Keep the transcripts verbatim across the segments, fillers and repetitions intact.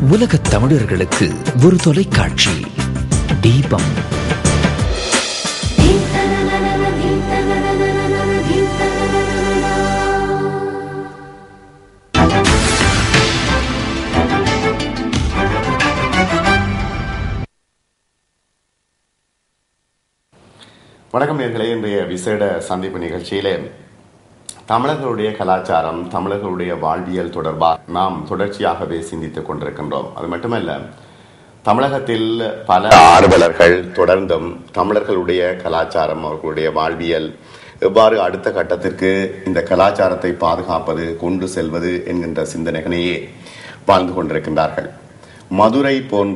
உலகத் தமிழர்களுக்கு ஒரு தொலைக்காட்சி தீபம். வணக்கம் நேயர்களே, இன்றைய விசேட சந்திப்பு நிகழ்ச்சியிலே தமிழர்களுடைய கலாச்சாரம், தமிழர்களுடைய வாழ்வியல் தொடர்பாக நாம் தொடர்ச்சியாகவே சிந்தித்துக் கொண்டிருக்கின்றோம். அது மட்டுமல்ல, தமிழகத்தில் பல ஆர்வலர்கள் தொடர்ந்தும் தமிழர்களுடைய கலாச்சாரம், அவர்களுடைய வாழ்வியல் எவ்வாறு அடுத்த கட்டத்திற்கு இந்த கலாச்சாரத்தை பாதுகாப்பது, கொண்டு செல்வது என்கின்ற சிந்தனைகளையே வாழ்ந்து கொண்டிருக்கின்றார்கள். மதுரை போன்ற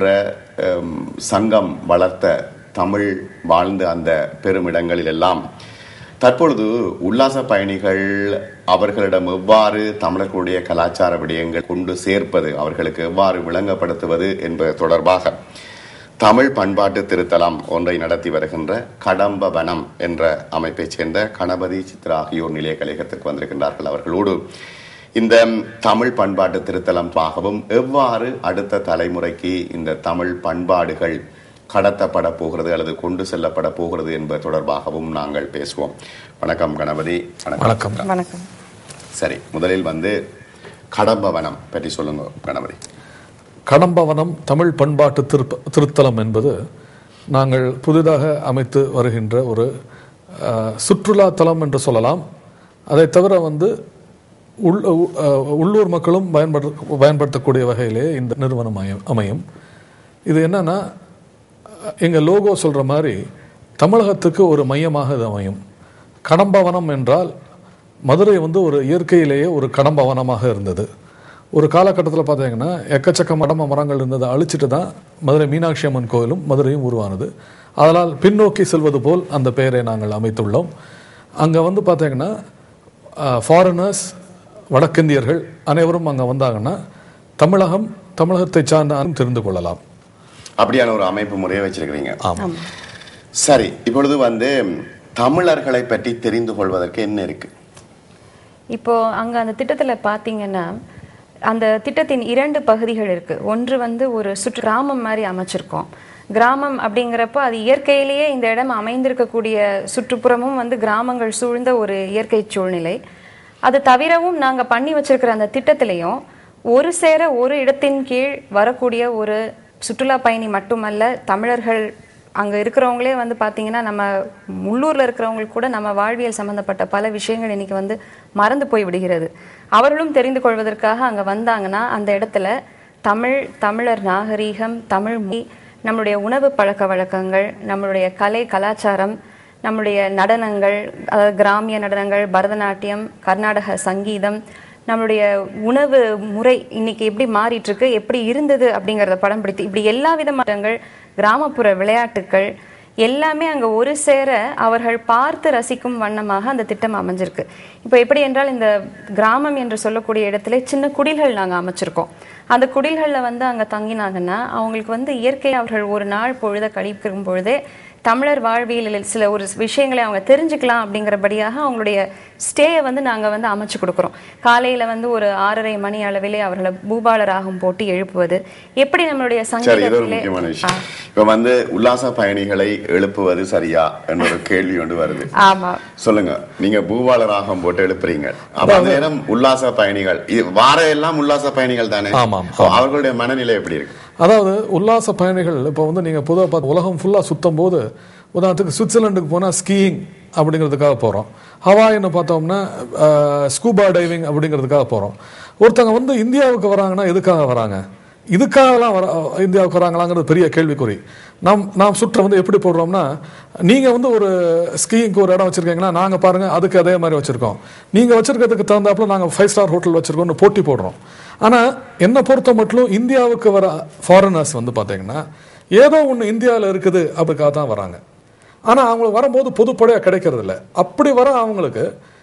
சங்கம் வளர்த்த தமிழ் வாழ்ந்த அந்த பெருமிடங்களில் எல்லாம் தற்பொழுது உல்லாச பயணிகள் அவர்களிடம் எவ்வாறு தமிழர்களுடைய கலாச்சார விடயங்கள் கொண்டு சேர்ப்பது, அவர்களுக்கு எவ்வாறு விளங்கப்படுத்துவது என்பது தொடர்பாக தமிழ் பண்பாட்டு திருத்தலம் ஒன்றை நடத்தி வருகின்ற கடம்ப வனம் என்ற அமைப்பைச் சேர்ந்த கணபதி சித்ரா ஆகியோர் நிலைய கழகத்துக்கு வந்திருக்கின்றார்கள். அவர்களோடு இந்த தமிழ் பண்பாட்டு திருத்தலமாகவும் எவ்வாறு அடுத்த தலைமுறைக்கு இந்த தமிழ் பண்பாடுகள் கடத்தப்பட போகிறது அல்லது கொண்டு செல்லப்பட போகிறது என்பது தொடர்பாகவும் நாங்கள் பேசுவோம். வணக்கம் கணபதி. வணக்கம். வணக்கம். சரி, முதலில் வந்து கடம்பவனம் பற்றி சொல்லுங்க கணபதி. கடம்பவனம் தமிழ் பண்பாட்டு திருப்ப திருத்தலம் என்பது நாங்கள் புதிதாக அமைத்து வருகின்ற ஒரு சுற்றுலா தலம் என்று சொல்லலாம். அதை தவிர வந்து உள் உள்ளூர் மக்களும் பயன்படுத்த பயன்படுத்தக்கூடிய வகையிலே இந்த நிறுவனம் அமையும். இது என்னன்னா, எங்கள் லோகோ சொல்கிற மாதிரி தமிழகத்துக்கு ஒரு மையமாக இது அமையும். கடம்பவனம் என்றால் மதுரை வந்து ஒரு இயற்கையிலேயே ஒரு கடம்பவனமாக இருந்தது. ஒரு காலகட்டத்தில் பார்த்தீங்கன்னா எக்கச்சக்க கடம்ப மரங்கள் இருந்ததை அழிச்சிட்டு தான் மதுரை மீனாட்சி அம்மன் கோயிலும் மதுரையும் உருவானது. அதனால் பின்னோக்கி செல்வது போல் அந்த பெயரை நாங்கள் அமைத்துள்ளோம். அங்கே வந்து பார்த்தீங்கன்னா ஃபாரினர்ஸ், வடக்கிந்தியர்கள் அனைவரும் அங்கே வந்தாங்கன்னா தமிழகம், தமிழகத்தை சார்ந்த தெரிந்து கொள்ளலாம். அப்படியான ஒரு அமைப்பு முறையை வச்சிருக்கிறீங்க. சரி, இப்பொழுது வந்து தமிழர்களை பற்றி தெரிந்து கொள்வதற்கு என்ன இருக்கு? இப்போ அங்க அந்த திட்டத்துல பாத்தீங்கன்னா அந்த திட்டத்தின் இரண்டு பகுதிகள் இருக்கு. ஒன்று வந்து ஒரு சுற்று கிராமம் மாதிரி அமைச்சிருக்கோம். கிராமம் அப்படிங்கிறப்போ அது இயற்கையிலேயே இந்த இடம் அமைந்திருக்கக்கூடிய சுற்றுப்புறமும் வந்து கிராமங்கள் சூழ்ந்த ஒரு இயற்கை சூழ்நிலை. அது தவிரவும் நாங்க பண்ணி வச்சிருக்கிற அந்த திட்டத்திலையும் ஒரு சேர ஒரு இடத்தின் கீழ் வரக்கூடிய ஒரு சுற்றுலா பயணி மட்டுமல்ல, தமிழர்கள் அங்கே இருக்கிறவங்களே வந்து பார்த்தீங்கன்னா நம்ம உள்ளூரில் இருக்கிறவங்களுக்கு கூட நம்ம வாழ்வியல் சம்மந்தப்பட்ட பல விஷயங்கள் இன்னைக்கு வந்து மறந்து போய் விடுகிறது. அவர்களும் தெரிந்து கொள்வதற்காக அங்கே வந்தாங்கன்னா அந்த இடத்துல தமிழ், தமிழர் நாகரீகம், தமிழ் மொழி, நம்மளுடைய உணவு பழக்க வழக்கங்கள், நம்மளுடைய கலை கலாச்சாரம், நம்மளுடைய நடனங்கள், அதாவது கிராமிய நடனங்கள், பரதநாட்டியம், கர்நாடக சங்கீதம், நம்மளுடைய உணவு முறை இன்னைக்கு எப்படி மாறிட்டு இருக்கு, எப்படி இருந்தது அப்படிங்கிறத படம் பிடித்து இப்படி எல்லா விதமானங்கள், கிராமப்புற விளையாட்டுக்கள் எல்லாமே அங்கே ஒரு சேர அவர்கள் பார்த்து ரசிக்கும் வண்ணமாக அந்த திட்டம் அமைஞ்சிருக்கு. இப்போ எப்படி என்றால், இந்த கிராமம் என்று சொல்லக்கூடிய இடத்துல சின்ன குடில்கள் நாங்கள் அமைச்சிருக்கோம். அந்த குடில்களில் வந்து அங்கே தங்கினாங்கன்னா அவங்களுக்கு வந்து இயற்கை அவர்கள் ஒரு நாள் பொழுத கழிக்கும் பொழுதே தமிழர் வாழ்வியலில் சில ஒரு விஷயங்களை அவங்க தெரிஞ்சுக்கலாம் அப்படிங்கிறபடியாக அவங்களுடைய ஸ்டேயை வந்து நாங்கள் வந்து அமைச்சு கொடுக்குறோம். காலையில் வந்து ஒரு ஆறரை மணி அளவிலே அவர்களை பூபால ராகம் போட்டு எழுப்புவது, எப்படி நம்மளுடைய சங்கீதத்திலே இப்போ வந்து உல்லாச பயணிகளை எழுப்புவது சரியா என்ற ஒரு கேள்வி ஒன்று வருது. ஆமா, சொல்லுங்க. நீங்க பூபால ராகம் போட்டு எழுப்புறீங்க, அப்ப அந்த நேரம் உல்லாச பயணிகள் வார எல்லாம் உல்லாச பயணிகள் தானே? ஆமாம். அவர்களுடைய மனநிலை எப்படி இருக்கு? அதாவது உல்லாச பயணிகள் இப்போ வந்து நீங்கள் பொதுவாக பார்த்து உலகம் ஃபுல்லாக சுற்றும் போது, உதாரணத்துக்கு சுவிட்சர்லாண்டுக்கு போனால் ஸ்கீயிங் அப்படிங்கிறதுக்காக போகிறோம். ஹவாயின்னு பார்த்தோம்னா ஸ்கூபா டைவிங் அப்படிங்கிறதுக்காக போகிறோம். ஒருத்தங்க வந்து இந்தியாவுக்கு வராங்கன்னா எதுக்காக வராங்க, இதுக்காகலாம் வர இந்தியாவுக்கு வராங்களாங்கிறது பெரிய கேள்விக்குறி. நாம் நாம் சுற்ற வந்து எப்படி போடுறோம்னா, நீங்கள் வந்து ஒரு ஸ்கீயிங்க்கு ஒரு இடம் வச்சுருக்கீங்கன்னா நாங்கள் பாருங்கள் அதுக்கு அதே மாதிரி வச்சுருக்கோம், நீங்கள் வச்சுருக்கிறதுக்கு தகுந்தாப்புல நாங்கள் ஃபைவ் ஸ்டார் ஹோட்டல் வச்சுருக்கோம்னு போட்டி போடுறோம். ஆனால் என்னை பொறுத்த மட்டும் இந்தியாவுக்கு வர ஃபாரினர்ஸ் வந்து பார்த்தீங்கன்னா ஏதோ ஒன்று இந்தியாவில் இருக்குது அப்படிக்காக தான் வராங்க. ஆனால் அவங்களுக்கு வரும்போது பொதுப்படையாக கிடைக்கிறது இல்லை. அப்படி வர அவங்களுக்கு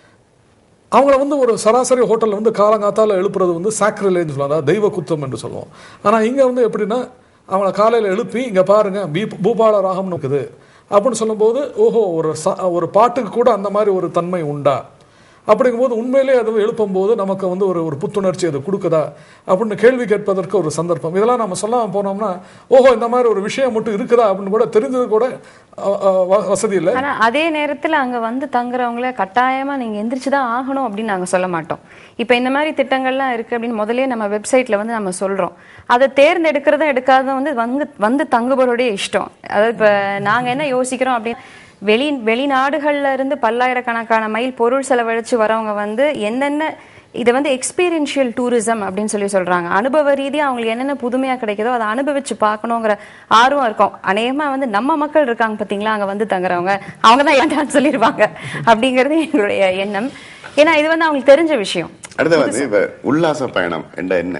அவங்கள வந்து ஒரு சராசரி ஹோட்டலில் வந்து காலங்காத்தால் எழுப்புறது வந்து சாக்ரிலேஜ் சொல்லுவாங்க, தெய்வ குத்தம் என்று சொல்லுவோம். ஆனால் இங்கே வந்து எப்படின்னா அவங்கள காலையில் எழுப்பி இங்கே பாருங்கள் பீ பூபால ராகம்னு இருக்குது அப்படின்னு சொல்லும்போது, ஓஹோ, ஒரு ஒரு பாட்டுக்கு கூட அந்த மாதிரி ஒரு தன்மை உண்டா அப்படிங்கும்போது உண்மையிலே அது எழுப்பும் போது நமக்கு வந்து ஒரு ஒரு புத்துணர்ச்சி அது கொடுக்குதா அப்படின்னு கேள்வி கேட்பதற்கு ஒரு சந்தர்ப்பம். இதெல்லாம் நம்ம சொல்லாம போனோம்னா ஓஹோ இந்த மாதிரி ஒரு விஷயம் மட்டும் இருக்குதா அப்படின்னு கூட தெரிஞ்சது கூட வசதி இல்லை. ஆனா அதே நேரத்துல அங்க வந்து தங்குறவங்கள கட்டாயமா நீங்க எந்திரிச்சுதான் ஆகணும் அப்படின்னு நாங்க சொல்ல மாட்டோம். இப்ப இந்த மாதிரி திட்டங்கள்லாம் இருக்கு அப்படின்னு முதலே நம்ம வெப்சைட்ல வந்து நம்ம சொல்றோம். அதை தேர்ந்தெடுக்கிறதும் எடுக்காததும் வந்து வந்து வந்து தங்குபவருடைய இஷ்டம். அதாவது இப்ப நாங்க என்ன யோசிக்கிறோம் அப்படின்னு, வெளி வெளிநாடுகள்ல இருந்து பல்லாயிரக்கணக்கான மைல் பொருள் செலவழிச்சு வரவங்க வந்து என்னென்ன இதை வந்து எக்ஸ்பீரியன்ஷியல் டூரிசம் அப்படின்னு சொல்லி சொல்றாங்க. அனுபவ ரீதியாக அவங்களுக்கு என்னென்ன புதுமையா கிடைக்குதோ அதை அனுபவிச்சு பார்க்கணுங்கிற ஆர்வம் இருக்கும். அநேகமா வந்து நம்ம மக்கள் இருக்காங்க பார்த்தீங்களா, அங்க வந்து தங்குறவங்க அவங்க தான் ஏன்டான்னு சொல்லிடுவாங்க அப்படிங்கிறது எங்களுடைய எண்ணம். ஏன்னா இது வந்து அவங்களுக்கு தெரிஞ்ச விஷயம். அடுத்து வந்து இப்ப உல்லாச பயணம் என்ற என்ன?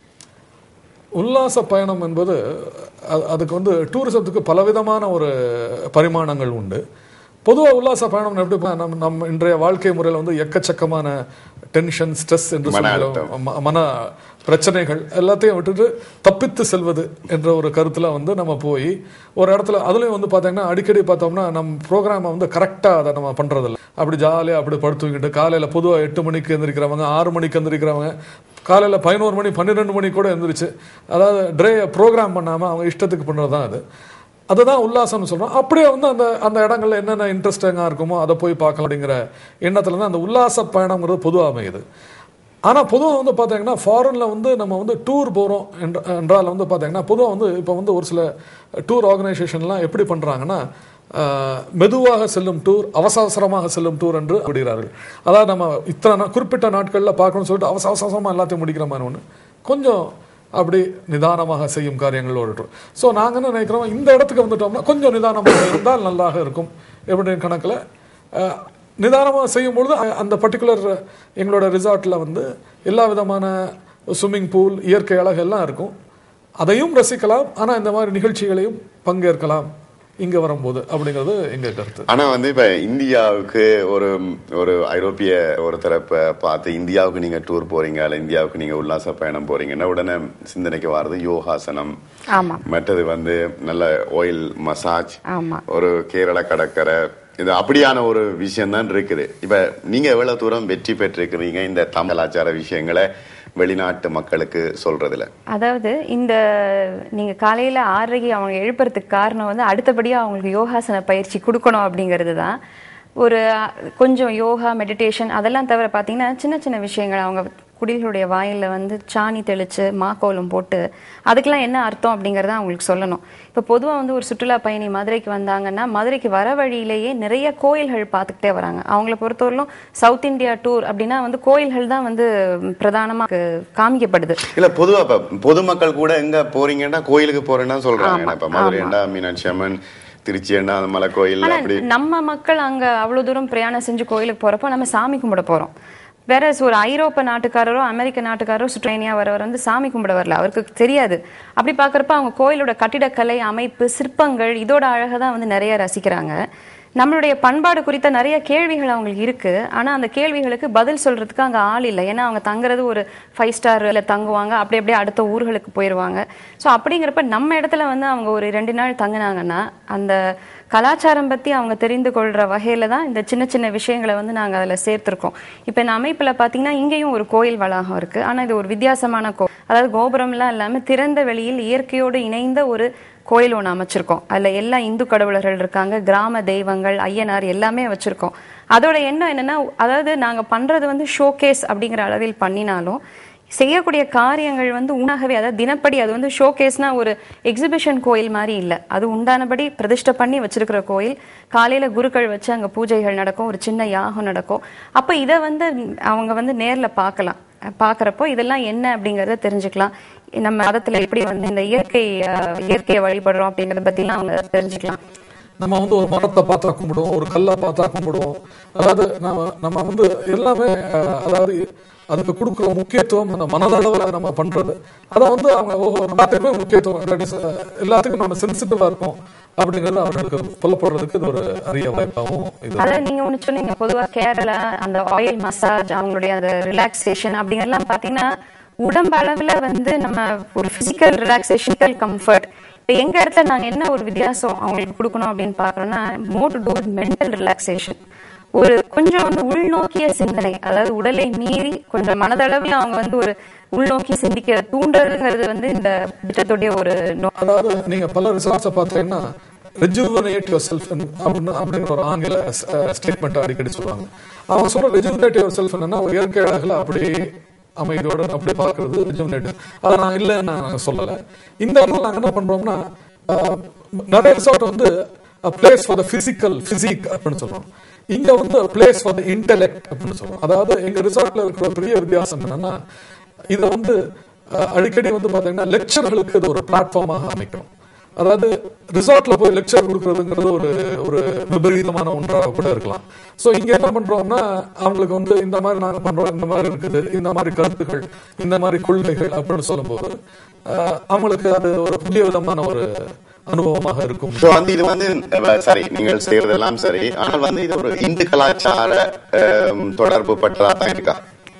உல்லாச பயணம் என்பது அதுக்கு வந்து டூரிசத்துக்கு பலவிதமான ஒரு பரிமாணங்கள் உண்டு. பொதுவாக உல்லாச பயணம் எப்படி நம் நம் இன்றைய வாழ்க்கை முறையில் வந்து எக்கச்சக்கமான டென்ஷன், ஸ்ட்ரெஸ் என்று சொல்லுவோம், மன பிரச்சனைகள் எல்லாத்தையும் விட்டுட்டு தப்பித்து செல்வது என்ற ஒரு கருத்துல வந்து நம்ம போய் ஒரு இடத்துல, அதுலயும் வந்து பார்த்தீங்கன்னா அடிக்கடி பார்த்தோம்னா நம்ம ப்ரோக்ராமை வந்து கரெக்டாக அதை நம்ம பண்றதில்லை. அப்படி ஜாலியாக அப்படி படுத்துக்கிட்டு காலையில் பொதுவாக எட்டு மணிக்கு எந்திரிக்கிறவங்க, ஆறு மணிக்கு எந்திரிக்கிறவங்க, காலையில் பதினோரு மணி பன்னிரெண்டு மணி கூட எந்திரிச்சு, அதாவது ட்ரே ப்ரோக்ராம் பண்ணாமல் அவங்க இஷ்டத்துக்கு பண்ணுறது தான் அது. அதுதான் உல்லாசம்னு சொல்கிறோம். அப்படியே வந்து அந்த அந்த இடங்கள்ல என்னென்ன இன்ட்ரெஸ்டிங்காக இருக்குமோ அதை போய் பார்க்கலாம் அப்படிங்கிற எண்ணத்துல தான் அந்த உல்லாச பயணம்ங்கிறது பொதுவாக அமையுது. ஆனால் பொதுவாக வந்து பார்த்தீங்கன்னா ஃபாரினில் வந்து நம்ம வந்து டூர் போகிறோம் என்ற என்றால் வந்து பார்த்தீங்கன்னா பொதுவாக வந்து இப்போ வந்து ஒரு சில டூர் ஆர்கனைசேஷன்லாம் எப்படி பண்ணுறாங்கன்னா, மெதுவாக செல்லும் டூர், அவசர அவசரமாக செல்லும் டூர் என்று அப்படிங்கிறார்கள். அதாவது நம்ம இத்தனை குறிப்பிட்ட நாட்களில் பார்க்கணும்னு சொல்லிட்டு அவசர அவசரமாக எல்லாத்தையும் முடிக்கிற மாதிரி ஒன்று, கொஞ்சம் அப்படி நிதானமாக செய்யும் காரியங்கள் ஓடிட்டோம். ஸோ நாங்கள் என்ன நினைக்கிறோம், இந்த இடத்துக்கு வந்துட்டோம்னா கொஞ்சம் நிதானமாக இருந்தால் நல்லாக இருக்கும் எப்படின்னு கணக்கில் நிதானமாக செய்யும் பொழுது அந்த பர்டிகுலர் எங்களோட ரிசார்ட்டில் வந்து எல்லா விதமான ஸ்விம்மிங் பூல், இயற்கை அழகு எல்லாம் இருக்கும். அதையும் ரசிக்கலாம். ஆனால் இந்த மாதிரி நிகழ்ச்சிகளையும் பங்கேற்கலாம் இங்க வரும்போது அப்படிங்கிறது எங்க கருத்து. ஆனா வந்து இப்ப இந்தியாவுக்கு ஒரு ஒரு ஐரோப்பிய ஒரு தரப்பை பார்த்து இந்தியாவுக்கு நீங்க டூர் போறீங்க, அல்ல இந்தியாவுக்கு நீங்க உல்லாச பயணம் போறீங்கன்னா உடனே சிந்தனைக்கு வர்றது யோகாசனம், மற்றது வந்து நல்ல ஆயில் மசாஜ், ஒரு கேரள கடற்கரை, இது அப்படியான ஒரு விஷயம் தான் இருக்குது. இப்ப நீங்க எவ்வளவு தூரம் வெற்றி பெற்றிருக்கிறீங்க இந்த தமிழ் கலாச்சார விஷயங்களை வெளிநாட்டு மக்களுக்கு சொல்றதுல? அதாவது இந்த நீங்க காலையில ஆறரைக்கு அவங்க எழுப்புறதுக்கு காரணம் வந்து அடுத்தபடியா அவங்களுக்கு யோகாசன பயிற்சி கொடுக்கணும் அப்படிங்கிறது தான். ஒரு கொஞ்சம் யோகா, மெடிடேஷன் அதெல்லாம் தவிர பார்த்தீங்கன்னா சின்ன சின்ன விஷயங்கள், அவங்க குடிகளுடைய வாயில வந்து சாணி தெளிச்சு மாக்கோலம் போட்டு அதுக்கெல்லாம் என்ன அர்த்தம் அப்படிங்கிறத அவங்களுக்கு சொல்லணும். இப்போ பொதுவாக வந்து ஒரு சுற்றுலா பயணி மதுரைக்கு வந்தாங்கன்னா மதுரைக்கு வர வழியிலேயே நிறைய கோயில்கள் பார்த்துக்கிட்டே வராங்க. அவங்கள பொறுத்தவரையிலும் சவுத் இந்தியா டூர் அப்படின்னா வந்து கோயில்கள் தான் வந்து பிரதானமாக காமிக்கப்படுது. இல்ல பொதுவா பொதுமக்கள் கூட எங்க போறீங்கன்னா கோயிலுக்கு போறேன்னா சொல்றாங்க. இப்ப மதுரைண்டா மீனாட்சி அம்மன், திருச்சி என்ன மலை கோயில். நம்ம மக்கள் அங்க அவ்வளவு தூரம் பிரயாணம் செஞ்சு கோயிலுக்கு போறப்போ நம்ம சாமி கும்பிட போறோம். வேற ஒரு ஐரோப்பா நாட்டுக்காரரோ அமெரிக்க நாட்டுக்காரோ சுற்றுலா வரவர் வந்து சாமி கும்பிட வரல, அவருக்கு தெரியாது. அப்படி பாக்குறப்ப அவங்க கோயிலோட கட்டிடக்கலை, அமைப்பு, சிற்பங்கள் இதோட அழகை தான் வந்து நிறைய ரசிக்கிறாங்க. நம்மளுடைய பண்பாடு குறித்த நிறைய கேள்விகள் அவங்களுக்கு இருக்கு. ஆனா அந்த கேள்விகளுக்கு பதில் சொல்றதுக்கு அங்க ஆள் இல்லை. ஏன்னா அவங்க தங்குறது ஒரு ஃபைவ் ஸ்டார்ல தங்குவாங்க, அப்படி அப்படியே அடுத்த ஊர்களுக்கு போயிடுவாங்க. ஸோ அப்படிங்கிறப்ப நம்ம இடத்துல வந்து அவங்க ஒரு ரெண்டு நாள் தங்கினாங்கன்னா அந்த கலாச்சாரம் பத்தி அவங்க தெரிந்து கொள்ற வகையில தான் இந்த சின்ன சின்ன விஷயங்களை வந்து நாங்க அதுல சேர்த்திருக்கோம். இப்ப இந்த அமைப்புல பாத்தீங்கன்னா இங்கேயும் ஒரு கோயில் வளாகம் இருக்கு. ஆனா இது ஒரு வித்தியாசமான கோயில், அதாவது கோபுரம்லாம் இல்லாம திறந்த வெளியில் இயற்கையோடு இணைந்த ஒரு கோயில் ஒன்று அமைச்சிருக்கோம். அதுல எல்லா இந்து கடவுளர்கள் இருக்காங்க, கிராம தெய்வங்கள், ஐயனார் எல்லாமே வச்சிருக்கோம். அதோட எண்ணம் என்னன்னா, அதாவது நாங்க பண்றது வந்து ஷோகேஸ் அப்படிங்கிற அளவில் பண்ணினாலும் செய்யக்கூடிய காரியங்கள் வந்து உணாகவே, அதாவது தினப்படி அது வந்து ஷோகேஸ்னா ஒரு எக்ஸிபிஷன் கோயில் மாதிரி இல்லை, அது உண்டானபடி பிரதிஷ்டை பண்ணி வச்சிருக்கிற கோயில். காலையில குருக்கள் வச்சு அங்க பூஜைகள் நடக்கும், ஒரு சின்ன யாகம் நடக்கும். அப்ப இதை வந்து அவங்க வந்து நேர்ல பார்க்கலாம். பார்க்குறப்போ இதெல்லாம் என்ன அப்படிங்கிறத தெரிஞ்சுக்கலாம். நம்ம மதத்துல எப்படி வந்து இந்த இயற்கை இயற்கையை வழிபடுறோம் அப்படிங்கறத பத்திலாம் அவங்க தெரிஞ்சுக்கலாம். நம்ம வந்து ஒரு மரத்தை பார்த்தா கும்பிடுவோம், ஒரு கல்லை பார்த்தா கும்பிடுவோம். அதாவது நம்ம நம்ம வந்து எல்லாமே, அதாவது அதுக்கு கொடுக்குற முக்கியத்துவம் அந்த மனதளவில் நம்ம பண்றது, அதை வந்து அவங்க எல்லாத்துக்குமே முக்கியத்துவம், எல்லாத்துக்கும் நம்ம சென்சிட்டிவா இருக்கும் அப்படிங்கிறது அவர்களுக்கு சொல்லப்படுறதுக்கு இது ஒரு அரிய வாய்ப்பாகவும். அதாவது நீங்க ஒண்ணு சொன்னீங்க, பொதுவா கேரளா அந்த ஆயில் மசாஜ், அவங்களுடைய அந்த ரிலாக்ஸேஷன் அப்படிங்கறதெல்லாம் பாத்தீங்கன்னா உடம்பு அளவுல வந்து நம்ம ஒரு பிசிக்கல் ரிலாக்ஸேஷன், கம்ஃபர்ட். இப்போ எங்க இடத்துல நாங்க என்ன ஒரு வித்தியாசம் அவங்களுக்கு கொடுக்கணும் அப்படின்னு பாக்குறோம்னா, more to do mental relaxation. ஒரு கொஞ்சம் வந்து உள்நோக்கிய சிந்தனை, அதாவது உடலை மீறி கொஞ்சம் மனதளவில் அவங்க வந்து ஒரு உள்நோக்கி சிந்திக்க தூண்டுறதுங்கிறது வந்து இந்த திட்டத்துடைய ஒரு நோ- அதாவது நீங்க பல ரிசர்ச்சை பார்த்தீங்கன்னா ரெஜுவனேட் யுவர் செல்ஃப் அப்படின்னு அப்படிங்கிற ஒரு ஆங்கில ஸ்டேட்மெண்ட் அடிக்கடி சொல்லுவாங்க. அவங்க சொல்ற ரெஜுவனேட் யுவர் செல்ஃப் என்னன்னா ஒரு இயற்கை அழகுல அப்படியே அமைதியோட அப்படி பார்க்கறது ரெஜுவனேட். அதை நான் இல்லைன்னு நான் சொல்லலை. இந்த இடத்துல நாங்கள் என்ன பண்றோம்னா அஹ், நிறைய ரிசார்ட் வந்து place for the physical physique அப்படின்னு சொல்றோம். இங்க வந்து பிளேஸ் ஃபார் த இன்டெலெக்ட் அப்படின்னு சொல்றோம். அதாவது எங்க ரிசார்ட்ல இருக்கிற பெரிய வித்தியாசம் என்னன்னா இதை வந்து அஹ், அடிக்கடி வந்து பாத்தீங்கன்னா லெக்சர்களுக்கு இது ஒரு பிளாட்ஃபார்மாக அமைக்கிறோம். அதாவது ரிசார்ட்ல போய் லெக்சர் கொடுக்கறதுங்கிறது ஒரு ஒரு விபரீதமான ஒன்றாக கூட இருக்கலாம். சோ இங்க என்ன பண்றோம்னா அவங்களுக்கு வந்து இந்த மாதிரி நாங்க பண்றோம், இந்த மாதிரி இருக்குது, இந்த மாதிரி கருத்துக்கள், இந்த மாதிரி கொள்கைகள் அப்படின்னு சொல்லும்போது அஹ், அவங்களுக்கு அது ஒரு புதிய விதமான ஒரு அனுபவமாக இருக்கும். So, வந்து இது வந்து அஹ், சரி நீங்கள் செய்யறதெல்லாம் சரி, ஆனால் வந்து இது ஒரு இந்து கலாச்சார அஹ், தொடர்பு பற்றதான் இருக்கா?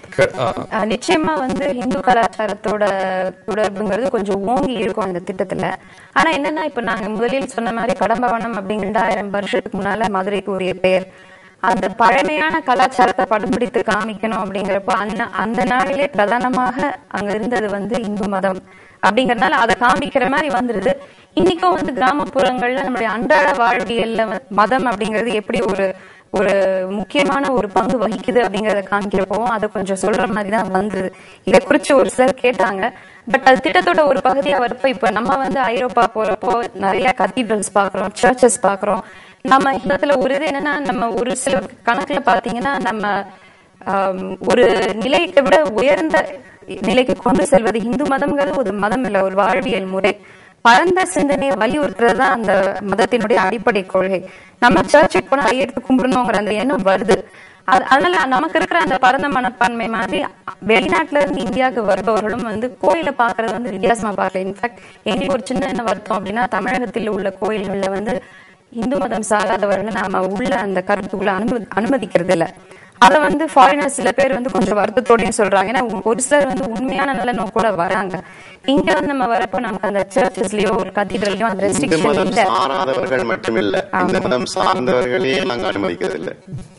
அஹ் நிச்சயமா வந்து இந்து கலாச்சாரத்தோட தொடர்புங்கிறது கொஞ்சம் ஓங்கி இருக்கும் இந்த திட்டத்துல. ஆனா என்னன்னா இப்ப நாங்க முதலில் சொன்ன மாதிரி கடம்பவனம் அப்படிங்கிற ரெண்டாயிரம் வருஷத்துக்கு முன்னால மதுரைக்கு உரிய பெயர். அந்த பழமையான கலாச்சாரத்தை படம்பிடித்து காமிக்கணும் அப்படிங்கிறப்ப அந்த அந்த நாளிலே பிரதானமாக அங்க இருந்தது வந்து இந்து மதம் அப்படிங்கறதுனால அதை காமிக்கிற மாதிரி வந்துருது. இன்னைக்கும் வந்து கிராமப்புறங்கள்ல நம்மளுடைய அன்றாட வாழ்வியல்ல மதம் அப்படிங்கிறது எப்படி ஒரு ஒரு முக்கியமான ஒரு பங்கு வகிக்குது அப்படிங்கறத காமிக்கிறப்போ அதை கொஞ்சம் சொல்ற மாதிரி தான் வந்தது. இதை குறிச்சு ஒரு சிலர் கேட்டாங்க. பட் அது திட்டத்தோட ஒரு பகுதியா வரப்ப இப்ப நம்ம வந்து ஐரோப்பா போறப்போ நிறைய கத்தீட்ரல்ஸ் பாக்குறோம், சர்ச்சஸ் பாக்குறோம். நம்ம இடத்துல ஒரு இது என்னன்னா நம்ம ஒரு சில கணக்குல பாத்தீங்கன்னா நம்ம ஆஹ் ஒரு நிலையை விட உயர்ந்த நிலைக்கு கொண்டு செல்வது இந்து மதம்ங்கிறது ஒரு மதம் இல்ல, ஒரு வாழ்வியல் முறை. பரந்த சிந்தனையை வலியுறுத்துறது தான் அந்த மதத்தினுடைய அடிப்படை கொள்கை. நம்ம சர்ச்சுக்கு போனா கையெடுத்து கும்பிடணுங்கிற அந்த எண்ணம் வருது. அதனால நமக்கு இருக்கிற அந்த பரந்த மனப்பான்மை மாதிரி வெளிநாட்டுல இருந்து இந்தியாவுக்கு வருபவர்களும் வந்து கோயிலை பாக்குறது வந்து வித்தியாசமா பார்க்கல. இன்ஃபேக்ட் எங்களுக்கு ஒரு சின்ன என்ன வருத்தம் அப்படின்னா தமிழகத்தில் உள்ள கோயில்கள்ல வந்து இந்து மதம் சாராதவர்கள் நாம உள்ள அந்த கருத்துக்குள்ள அனுமதி அனுமதிக்கிறது இல்ல. அத வந்து ஃபாரினர்ஸ் சில பேர் வந்து கொஞ்சம் வருத்தத்தோடையும் சொல்றாங்க. ஏன்னா ஒரு சிலர் வந்து உண்மையான நல்ல நோக்கோட வராங்க. இங்க வந்து நம்ம வரப்ப நமக்கு அந்த சர்ச்சஸ்லயோ ஒரு கத்தீட்ரல்லயோ அந்த ரெஸ்ட்ரிக்ஷன் இல்ல. சாராதவர்கள் மட்டும் இல்ல, இந்த மதம் சார்ந்தவர்களே நாங்க அனுமதிக்கிறது இல்ல.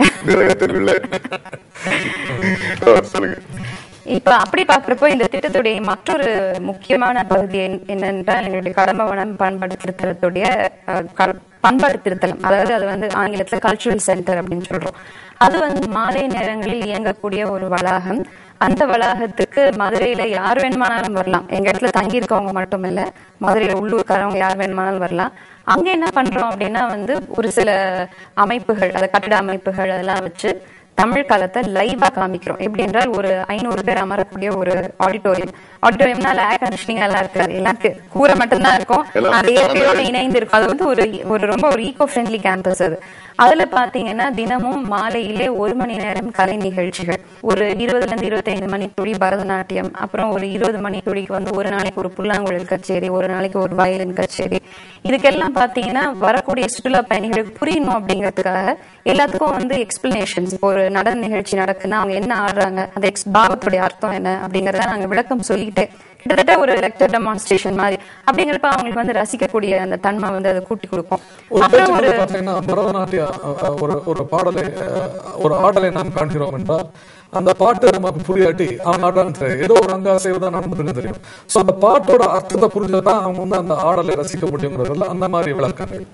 சொல்லுங்க. இப்ப அப்படி பாக்குறப்போ இந்த திட்டத்துடைய மற்றொரு முக்கியமான பகுதி என்னென்றால் எங்களுடைய கடம்பவனம் பண்பாடு திருத்தலத்துடைய பண்பாடு திருத்தலம். அதாவது அது வந்து ஆங்கிலத்துல கல்ச்சுரல் சென்டர் அப்படின்னு சொல்றோம். அது வந்து மாலை நேரங்களில் இயங்கக்கூடிய ஒரு வளாகம். அந்த வளாகத்துக்கு மதுரையில யார் வேணுமானாலும் வரலாம். எங்க இடத்துல தங்கி இருக்கவங்க மட்டும் இல்ல, மதுரையில உள்ளூர்காரவங்க யார் வேணுமானாலும் வரலாம். அங்க என்ன பண்றோம் அப்படின்னா வந்து ஒரு சில அமைப்புகள், அது கட்டிட அமைப்புகள் அதெல்லாம் வச்சு தமிழ் காலத்தை லைவா காமிக்கிறோம். எப்படி என்றால் ஒரு ஐநூறு பேர் அமரக்கூடிய ஒரு ஆடிட்டோரியம். ஆடிட்டோரியம்னா ஏர் கண்டிஷனிங் எல்லாம் இருக்காது, எல்லாத்துக்கும் கூரை மட்டும்தான் இருக்கும். அது இயற்கையோட இணைந்து இருக்கும். அது வந்து ஒரு ஒரு ரொம்ப ஒரு ஈகோ ஃப்ரெண்ட்லி கேம்பஸ் அது. அதுல பாத்தீங்கன்னா தினமும் மாலையிலே ஒரு மணி நேரம் கலை நிகழ்ச்சிகள், ஒரு இருபதுல இருந்து இருபத்தி ஐந்து மணி துளி பரதநாட்டியம், அப்புறம் ஒரு இருபது மணி துளிக்கு வந்து ஒரு நாளைக்கு ஒரு புல்லாங்குழல் கச்சேரி, ஒரு நாளைக்கு ஒரு வயலின் கச்சேரி. இதுக்கெல்லாம் பாத்தீங்கன்னா வரக்கூடிய சுற்றுலா பயணிகளுக்கு புரியணும் அப்படிங்கிறதுக்காக எல்லாத்துக்கும் வந்து எக்ஸ்பிளனேஷன்ஸ். ஒரு நடன நிகழ்ச்சி நடக்குன்னா அவங்க என்ன ஆடுறாங்க, அந்த எக்ஸ் பாவத்துடைய அர்த்தம் என்ன அப்படிங்கறத நாங்க விளக்கம் சொல்லிட்டு கிட்டத்தட்ட ஒரு லெக்சர் டெமான்ஸ்ட்ரேஷன் மாதிரி அப்படிங்கிறப்ப அவங்களுக்கு வந்து ரசிக்கக்கூடிய அந்த தன்மை வந்து அதை கூட்டி கொடுக்கும். அப்புறம் ஒரு பாத்தீங்கன்னா பரதநாட்டிய ஒரு ஒரு பாடலை ஒரு ஆடலை நாம் காண்கிறோம் என்றால் அந்த பாட்டு நமக்கு புரியாட்டி அவங்க ஆடுறாங்க ஏதோ ஒரு அங்க செய்வதான் நமக்கு தெரியும். சோ அந்த பாட்டோட அர்த்தத்தை புரிஞ்சதான் அவங்க வந்து அந்த ஆடலை ரசிக்க முடியுங்கிறதுல அந்த மாதிரி விளக்கங்கள்.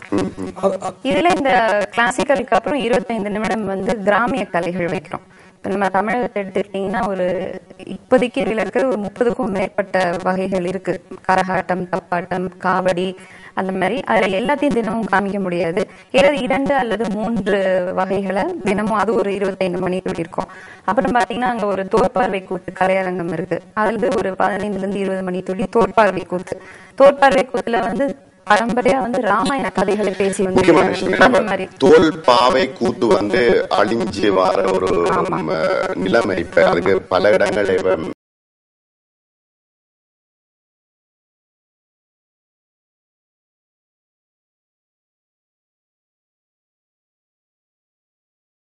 இதுல இந்த கிளாசிக்கலுக்கு அப்புறம் இருபத்தி ஐந்து நிமிடம் வந்து கிராமிய கலைகள் வைக்கிறோம். நம்ம தமிழகத்தை எடுத்துக்கிட்டீங்கன்னா ஒரு இப்போதைக்கு இதுல இருக்கிற ஒரு முப்பதுக்கும் மேற்பட்ட வகைகள் இருக்கு. கரகாட்டம், தப்பாட்டம், காவடி, அந்த மாதிரி. அதுல எல்லாத்தையும் தினமும் காமிக்க முடியாது. ஏதாவது இரண்டு அல்லது மூன்று வகைகளை தினமும் அது ஒரு இருபத்தி ஐந்து மணிக்கு இருக்கும். அப்புறம் பாத்தீங்கன்னா அங்க ஒரு தோற்பார்வை கூத்து கலையரங்கம் இருக்கு. அதுல ஒரு பதினைந்துல இருந்து இருபது மணி துளி தோற்பார்வை கூத்து. தோற்பார்வை கூத்துல வந்து பரம்பரையா வந்து ராமாயண கதைகளை பேசி வந்து தோல் பாவை கூத்து வந்து அழிஞ்சு வர ஒரு நிலைமை. இப்ப அதுக்கு பல இடங்கள்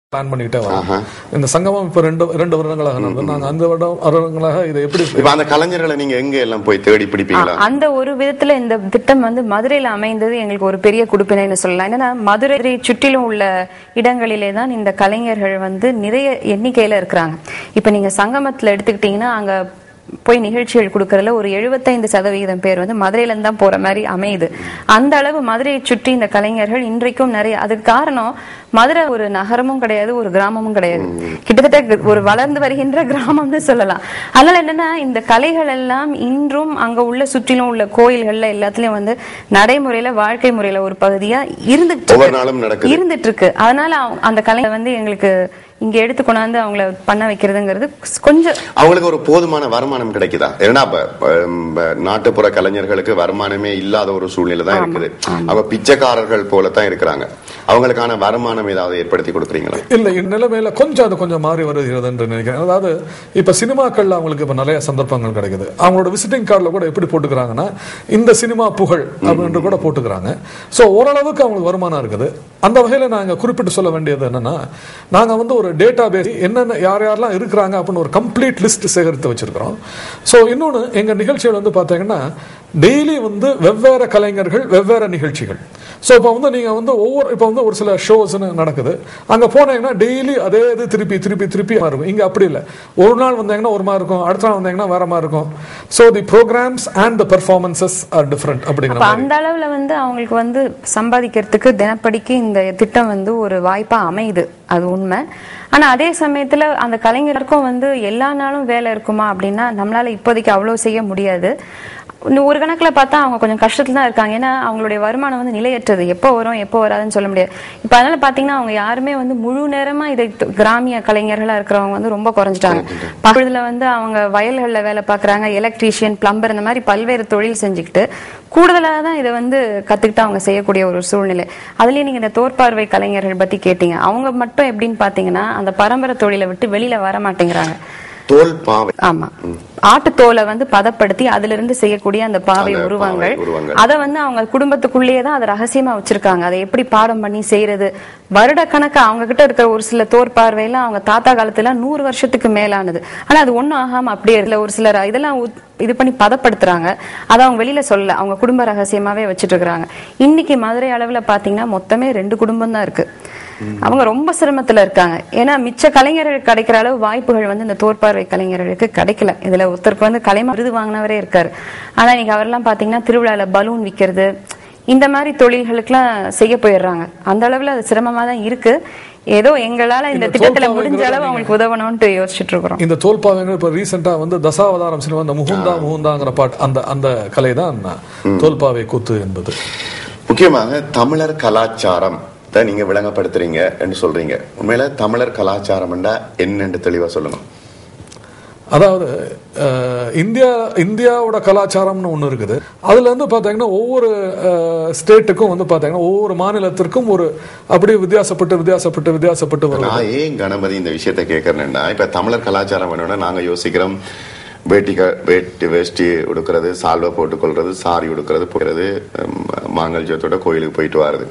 பிளான் பண்ணிக்கிட்டே வரோம். இந்த சங்கமம் இப்ப ரெண்டு ரெண்டு வருடங்களாக நடந்தது. நாங்க அந்த வருடங்களாக இதை எப்படி அந்த கலைஞர்களை நீங்க எங்க எல்லாம் போய் தேடி பிடிப்பீங்களா? அந்த ஒரு விதத்துல இந்த திட்டம் வந்து மதுரையில அமைந்தது எங்களுக்கு ஒரு பெரிய குடுப்பினைன்னு சொல்லலாம். என்னன்னா மதுரை சுற்றிலும் உள்ள இடங்களிலே தான் இந்த கலைஞர்கள் வந்து நிறைய எண்ணிக்கையில இருக்கிறாங்க. இப்ப நீங்க சங்கமத்துல எடுத்துக்கிட்டீங்கன்னா அங்க போய் நிகழ்ச்சிகள் கொடுக்கறதுல ஒரு எழுபத்தைந்து சதவீதம் பேர் வந்து மதுரையில இருந்து தான் போற மாதிரி அமையுது. அந்த அளவு மதுரையை சுற்றி இந்த கலைஞர்கள் இன்றைக்கும் நிறைய. அதுக்கு காரணம் மதுரை ஒரு நகரமும் கிடையாது, ஒரு கிராமமும் கிடையாது, கிட்டத்தட்ட ஒரு வளர்ந்து வருகின்ற கிராமம்னு சொல்லலாம். அதனால என்னன்னா இந்த கலைகள் எல்லாம் இன்றும் அங்க உள்ள சுற்றிலும் உள்ள கோயில்கள்ல எல்லாத்துலயும் வந்து நடைமுறையில வாழ்க்கை முறையில ஒரு பகுதியா இருந்துட்டு இருந்துட்டு இருக்கு. அதனால அந்த கலை வந்து எங்களுக்கு இங்க எடுத்து கொண்டாந்து அவங்கள பண்ண வைக்கிறதுங்கிறது கொஞ்சம் அவங்களுக்கு ஒரு போதுமான வருமானம் கிடைக்குதா? ஏன்னா நாட்டுப்புற கலைஞர்களுக்கு வருமானமே இல்லாத ஒரு சூழ்நிலை தான் இருக்குது. அவங்க பிச்சைக்காரர்கள் போலத்தான் இருக்கிறாங்க. அவங்களுக்கான வருமானம் ஏதாவது ஏற்படுத்தி கொடுக்குறீங்களா? இல்ல, இந்நிலைமையில கொஞ்சம் அது கொஞ்சம் மாறி வருகிறது என்று நினைக்கிறேன். அதாவது இப்ப சினிமாக்கள்ல அவங்களுக்கு இப்ப நிறைய சந்தர்ப்பங்கள் கிடைக்குது. அவங்களோட விசிட்டிங் கார்டுல கூட எப்படி போட்டுக்கிறாங்கன்னா இந்த சினிமா புகழ் அப்படின்னு கூட போட்டுக்கிறாங்க. சோ ஓரளவுக்கு அவங்களுக்கு வருமானம் இருக்குது. அந்த வகையில நாங்க குறிப்பிட்டு சொல்ல வேண்டியது என்னன்னா, நாங்க வந்து ஒரு டேட்டா பேஸ் என்னென்ன யார் யாரெல்லாம் இருக்கிறாங்க அப்படின்னு ஒரு கம்ப்ளீட் லிஸ்ட் சேகரித்து வச்சிருக்கிறோம். ஸோ இன்னொன்று எங்க நிகழ்ச்சிகள் வந்து பார்த்தீங்கன்னா டெய்லி வந்து வெவ்வேறு கலைஞர்கள் வெவ்வேறு நிகழ்ச்சிகள். ஸோ இப்போ வந்து நீங்கள் வந்து ஒவ்வொரு இப்போ வந்து ஒரு சில ஷோஸ்ன்னு நடக்குது, அங்கே போனீங்கன்னா டெய்லி அதே இது திருப்பி திருப்பி திருப்பி இருக்கும். இங்கே அப்படி இல்லை. ஒரு நாள் வந்தீங்கன்னா ஒரு மாதிரி இருக்கும், அடுத்த நாள் வந்தீங்கன்னா வேற மாதிரி இருக்கும். So the programmes and the performances are different. அப்படிங்கிற அந்த அளவில் வந்து அவங்களுக்கு வந்து சம்பாதிக்கிறதுக்கு தினப்படிக்கு இந்த திட்டம் வந்து ஒரு வாய்ப்பாக அமையுது, அது உண்மை. ஆனா அதே சமயத்துல அந்த கலைஞருக்கும் வந்து எல்லா நாளும் வேலை இருக்குமா அப்படின்னா நம்மளால இப்போதைக்கு அவ்வளவு செய்ய முடியாது. ஒரு கணக்குல பார்த்தா அவங்க கொஞ்சம் கஷ்டத்துல தான் இருக்காங்க. ஏன்னா அவங்களுடைய வருமானம் வந்து நிலையற்றது, எப்போ வரும் எப்போ வராதுன்னு சொல்ல முடியாது. இப்ப அதனால பாத்தீங்கன்னா அவங்க யாருமே வந்து முழு நேரமா இதை கிராமிய கலைஞர்களா இருக்கிறவங்க வந்து ரொம்ப குறைஞ்சிட்டாங்க. பகுதியில வந்து அவங்க வயல்கள்ல வேலை பாக்குறாங்க, எலக்ட்ரீஷியன், பிளம்பர், இந்த மாதிரி பல்வேறு தொழில் செஞ்சுக்கிட்டு கூடுதலாக தான் இதை வந்து கத்துக்கிட்டு அவங்க செய்யக்கூடிய ஒரு சூழ்நிலை. அதுலயும் நீங்க இந்த தோற்பார்வை கலைஞர்கள் பத்தி கேட்டீங்க. அவங்க மட்டும் எப்படின்னு பாத்தீங்கன்னா அந்த பரம்பரை தொழிலை விட்டு வெளியில வர மாட்டேங்கிறாங்க. தோல் பாவை, ஆமா, ஆட்டு தோலை வந்து பதப்படுத்தி அதுல இருந்து செய்யக்கூடிய அந்த பாவை உருவங்கள், அத வந்து அவங்க குடும்பத்துக்குள்ளேயே தான் அதை ரகசியமா வச்சிருக்காங்க. அதை எப்படி பாடம் பண்ணி செய்யறது, வருட கணக்கு அவங்க கிட்ட இருக்கிற ஒரு சில தோற்பார்வையெல்லாம் அவங்க தாத்தா காலத்துல நூறு வருஷத்துக்கு மேலானது. ஆனா அது ஒண்ணும் ஆகாம அப்படியே இல்ல. ஒரு சிலர் இதெல்லாம் இது பண்ணி பதப்படுத்துறாங்க, அதை அவங்க வெளியில சொல்ல அவங்க குடும்ப ரகசியமாவே வச்சிட்டு இருக்கிறாங்க. இன்னைக்கு மதுரை அளவுல பாத்தீங்கன்னா மொத்தமே ரெண்டு குடும்பம் தான் இருக்கு. அவங்க ரொம்ப சிரமத்துல இருக்காங்க. ஏன்னா மிச்ச கலைஞர்களுக்கு கிடைக்கிற அளவு வாய்ப்புகள் வந்து இந்த தோற்பார்வை கலைஞர்களுக்கு கிடைக்கல. இதுல ஒருத்தருக்கு வந்து கலைமா விருது வாங்கினவரே இருக்காரு. ஆனா நீங்க அவரெல்லாம் பாத்தீங்கன்னா திருவிழால பலூன் விற்கிறது இந்த மாதிரி தொழில்களுக்கெல்லாம் செய்ய போயிடுறாங்க. அந்த அளவுல அது சிரமமா தான் இருக்கு. ஏதோ எங்களால இந்த திட்டத்துல முடிஞ்ச அளவு அவங்களுக்கு உதவணும்னு யோசிச்சுட்டு இருக்கிறோம். இந்த தோல்பாவைங்க இப்ப ரீசெண்டா வந்து தசாவதாரம் சினிமா அந்த முகுந்தா முகுந்தாங்கிற பாட்டு, அந்த அந்த கலை தான் தோல்பாவை கூத்து என்பது. முக்கியமாக தமிழர் கலாச்சாரம் நீங்க விளங்கப்படுத்துறீங்க என்று சொல்றீங்க. உண்மையில தமிழர் கலாச்சாரம் என்னன்னு தெளிவா சொல்லுங்க. அதாவது இந்தியா இந்தியாவோட கலாச்சாரம்னு ஒண்ணு இருக்குது. அதுல வந்து பாத்தீங்கன்னா ஒவ்வொரு ஸ்டேட்டுக்கும் வந்து பாத்தீங்கன்னா ஒவ்வொரு மாநிலத்திற்கும் ஒரு அப்படி வித்தியாசப்பட்டு வித்தியாசப்பட்டு வித்தியாசப்பட்டு வரும். நான் ஏன் கணபதி இந்த விஷயத்தை கேட்கறேன்னா, இப்ப தமிழர் கலாச்சாரம் என்னன்னா நாங்க யோசிக்கிறோம் வேட்டி வேட்டி வேஷ்டி உடுக்கிறது, சால்வை போட்டுக்கொள்றது, சாரி உடுக்கிறது, போகிறது, மாங்கல்யத்தோட கோயிலுக்கு போயிட்டு வர்றது.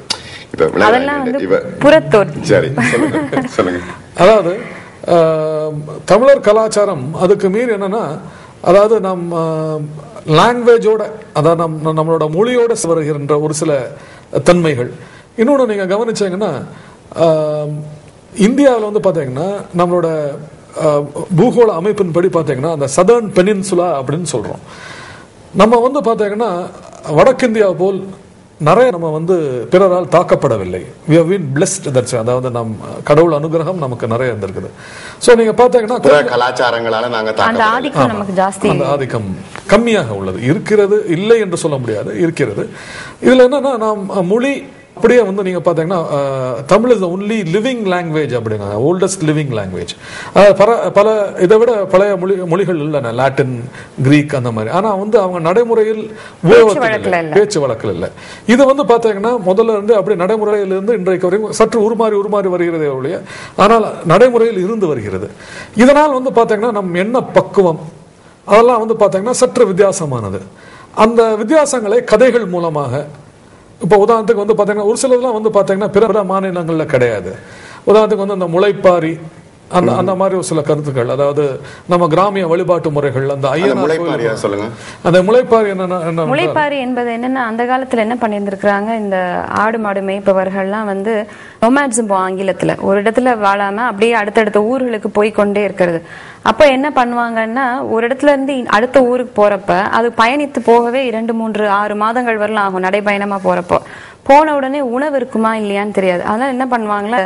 அதாவது தமிழர் கலாச்சாரம் அதுக்கு மீறி என்னன்னா, அதாவது நம் லாங்குவேஜோட, அதாவது நம் நம்மளோட மொழியோட வருகின்ற ஒரு சில தன்மைகள். இன்னொன்று நீங்க கவனிச்சீங்கன்னா இந்தியாவில் வந்து பாத்தீங்கன்னா நம்மளோட பூகோள அமைப்பின் படி பாத்தீங்கன்னா அந்த சதர்ன் பெனின்சுலா அப்படின்னு சொல்றோம். நம்ம வந்து பாத்தீங்கன்னா வடக்கிந்தியா போல் நிறைய நம்ம வந்து பிறரால் தாக்கப்படவில்லை. we have been blessed, that's அதாவது நம் கடவுள் அனுகிரகம் நமக்கு நிறைய இருந்திருக்குது. சோ நீங்க பாத்தீங்கன்னா கலாச்சாரங்களால நாங்க அந்த ஆதிக்கம் நமக்கு ஜாஸ்தி, அந்த ஆதிக்கம் கம்மியாக உள்ளது. இருக்கிறது, இல்லை என்று சொல்ல முடியாது, இருக்கிறது. இதுல என்னன்னா நாம் மொழி அப்படியே வந்து நீங்க பாத்தீங்கன்னா Tamil is only living language அப்படிங்க, ஓல்டஸ்ட் லிவிங் லாங்குவேஜ். பல இதை விட பழைய மொழி மொழிகள் இல்லைன்னா லாட்டின், கிரீக் அந்த மாதிரி. ஆனா வந்து அவங்க நடைமுறையில் பேச்சு வழக்கில் இல்லை. இது வந்து பாத்தீங்கன்னா முதல்ல இருந்து அப்படி நடைமுறையில் இருந்து இன்றைக்கு வரைக்கும் சற்று உருமாறி உருமாறி வருகிறதே ஒழிய, ஆனால் நடைமுறையில் இருந்து வருகிறது. இதனால் வந்து பாத்தீங்கன்னா நம் என்ன பக்குவம் அதெல்லாம் வந்து பாத்தீங்கன்னா சற்று வித்தியாசமானது. அந்த வித்தியாசங்களை கதைகள் மூலமாக, இப்போ உதாரணத்துக்கு வந்து பாத்தீங்கன்னா ஒரு சிலதெல்லாம் வந்து பாத்தீங்கன்னா பிற மாநிலங்கள்ல கிடையாது. உதாரணத்துக்கு வந்து அந்த முளைப்பாரி அந்த அந்த மாதிரி ஒரு சில கருத்துக்கள், அதாவது நம்ம கிராமிய வழிபாட்டு முறைகள், அந்த ஐயனார் சொல்லுங்க. அந்த முளைப்பாரி என்ன? முளைப்பாரி என்பது என்னன்னா, அந்த காலத்துல என்ன பண்ணியிருந்திருக்கிறாங்க, இந்த ஆடு மாடு மேய்ப்பவர்கள்லாம் வந்து நொமாட்ஸும் ஆங்கிலத்துல ஒரு இடத்துல வாழாம அப்படியே அடுத்தடுத்த ஊர்களுக்கு போய் கொண்டே இருக்கிறது. அப்ப என்ன பண்ணுவாங்கன்னா, ஒரு இடத்துல இருந்து அடுத்த ஊருக்கு போறப்ப அது பயணித்து போகவே இரண்டு மூன்று ஆறு மாதங்கள் வரலாம் ஆகும். நடைபயணமா போறப்போ போன உடனே உணவு இருக்குமா இல்லையான்னு தெரியாது. அதனால என்ன பண்ணுவாங்களா,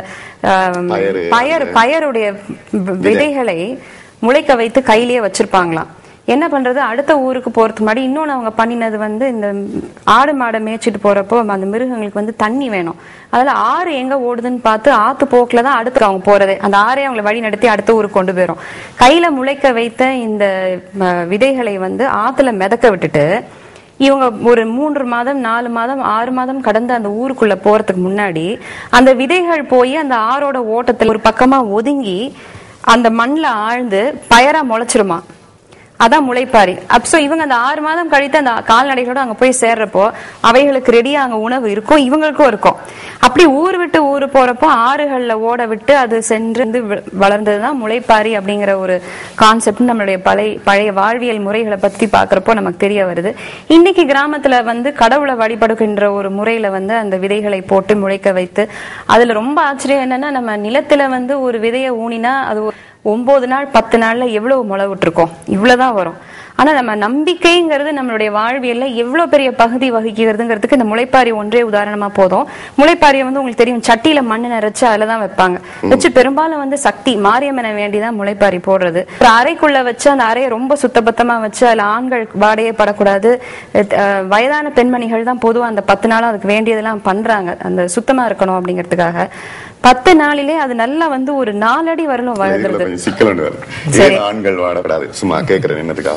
பயர் பயருடைய விதைகளை முளைக்க வைத்து கையிலேயே வச்சிருப்பாங்களாம். என்ன பண்றது, அடுத்த ஊருக்கு போறதுக்கு முன்னாடி இன்னொன்னு அவங்க பண்ணினது வந்து, இந்த ஆடு மாடை மேய்ச்சிட்டு போறப்போ அந்த மிருகங்களுக்கு வந்து தண்ணி வேணும். அதுல ஆறு எங்க ஓடுதுன்னு பார்த்து ஆத்து போக்குல தான் அடுத்து அவங்க போறதே. அந்த ஆறே அவங்களை வழி நடத்தி அடுத்த ஊருக்கு கொண்டு போயிடும். கையில முளைக்க வைத்த இந்த விதைகளை வந்து ஆத்துல மிதக்க விட்டுட்டு இவங்க ஒரு மூன்று மாதம் நாலு மாதம் ஆறு மாதம் கடந்து அந்த ஊருக்குள்ள போறதுக்கு முன்னாடி அந்த விதைகள் போய் அந்த ஆறோட ஓட்டத்தில் ஒரு பக்கமா ஒதுங்கி அந்த மண்ணில் ஆழ்ந்து பயரா முளைச்சிருமா. அதான் முளைப்பாரி. அப்போ இவங்க அந்த ஆறு மாதம் கழித்து அந்த கால்நடைகளோட அங்க போய் சேர்றப்போ அவைகளுக்கு ரெடியா அங்க உணவு இருக்கும், இவங்களுக்கும் இருக்கும். அப்படி ஊர் விட்டு ஊரு போறப்போ ஆறுகள்ல ஓட விட்டு அது சென்று வளர்ந்ததுதான் முளைப்பாரி அப்படிங்கிற ஒரு கான்செப்ட் நம்மளுடைய பழைய பழைய வாழ்வியல் முறைகளை பத்தி பாக்குறப்போ நமக்கு தெரிய வருது. இன்னைக்கு கிராமத்துல வந்து கடவுளை வழிபடுகின்ற ஒரு முறையில வந்து அந்த விதைகளை போட்டு முளைக்க வைத்து, அதுல ரொம்ப ஆச்சரியம் என்னன்னா, நம்ம நிலத்துல வந்து ஒரு விதையை ஊனினா அது ஒன்பது நாள் பத்து நாள்ல எவ்வளவு முளை விட்டுருக்கோம், இவ்வளவுதான் வரும். ஆனா நம்ம நம்பிக்கைங்கிறது நம்மளுடைய வாழ்வியல்ல எவ்வளவு பெரிய பகுதி வகிக்கிறதுங்கிறதுக்கு இந்த முளைப்பாரி ஒன்றே உதாரணமா போதும். முளைப்பாரியை வந்து உங்களுக்கு தெரியும், சட்டியில மண்ணு நிறைச்சு அதுலதான் வைப்பாங்க. வச்சு பெரும்பாலும் வந்து சக்தி மாரியம்மனை வேண்டிதான் முளைப்பாரி போடுறது. ஒரு அறைக்குள்ள வச்சு அந்த அறையை ரொம்ப சுத்தபத்தமா வச்சு அதுல ஆண்கள் வாடையே படக்கூடாது. வயதான பெண்மணிகள் தான் பொதுவா அந்த பத்து நாளும் அதுக்கு வேண்டியதெல்லாம் பண்றாங்க, அந்த சுத்தமா இருக்கணும் அப்படிங்கிறதுக்காக. பத்து நாளிலே அது நல்லா வந்து ஒரு நாலடி வரலும் வளர்ந்துருது. ஆண்கள் வாடக்கூடாது, சும்மா கேட்கிறேன் என்னதுக்காக.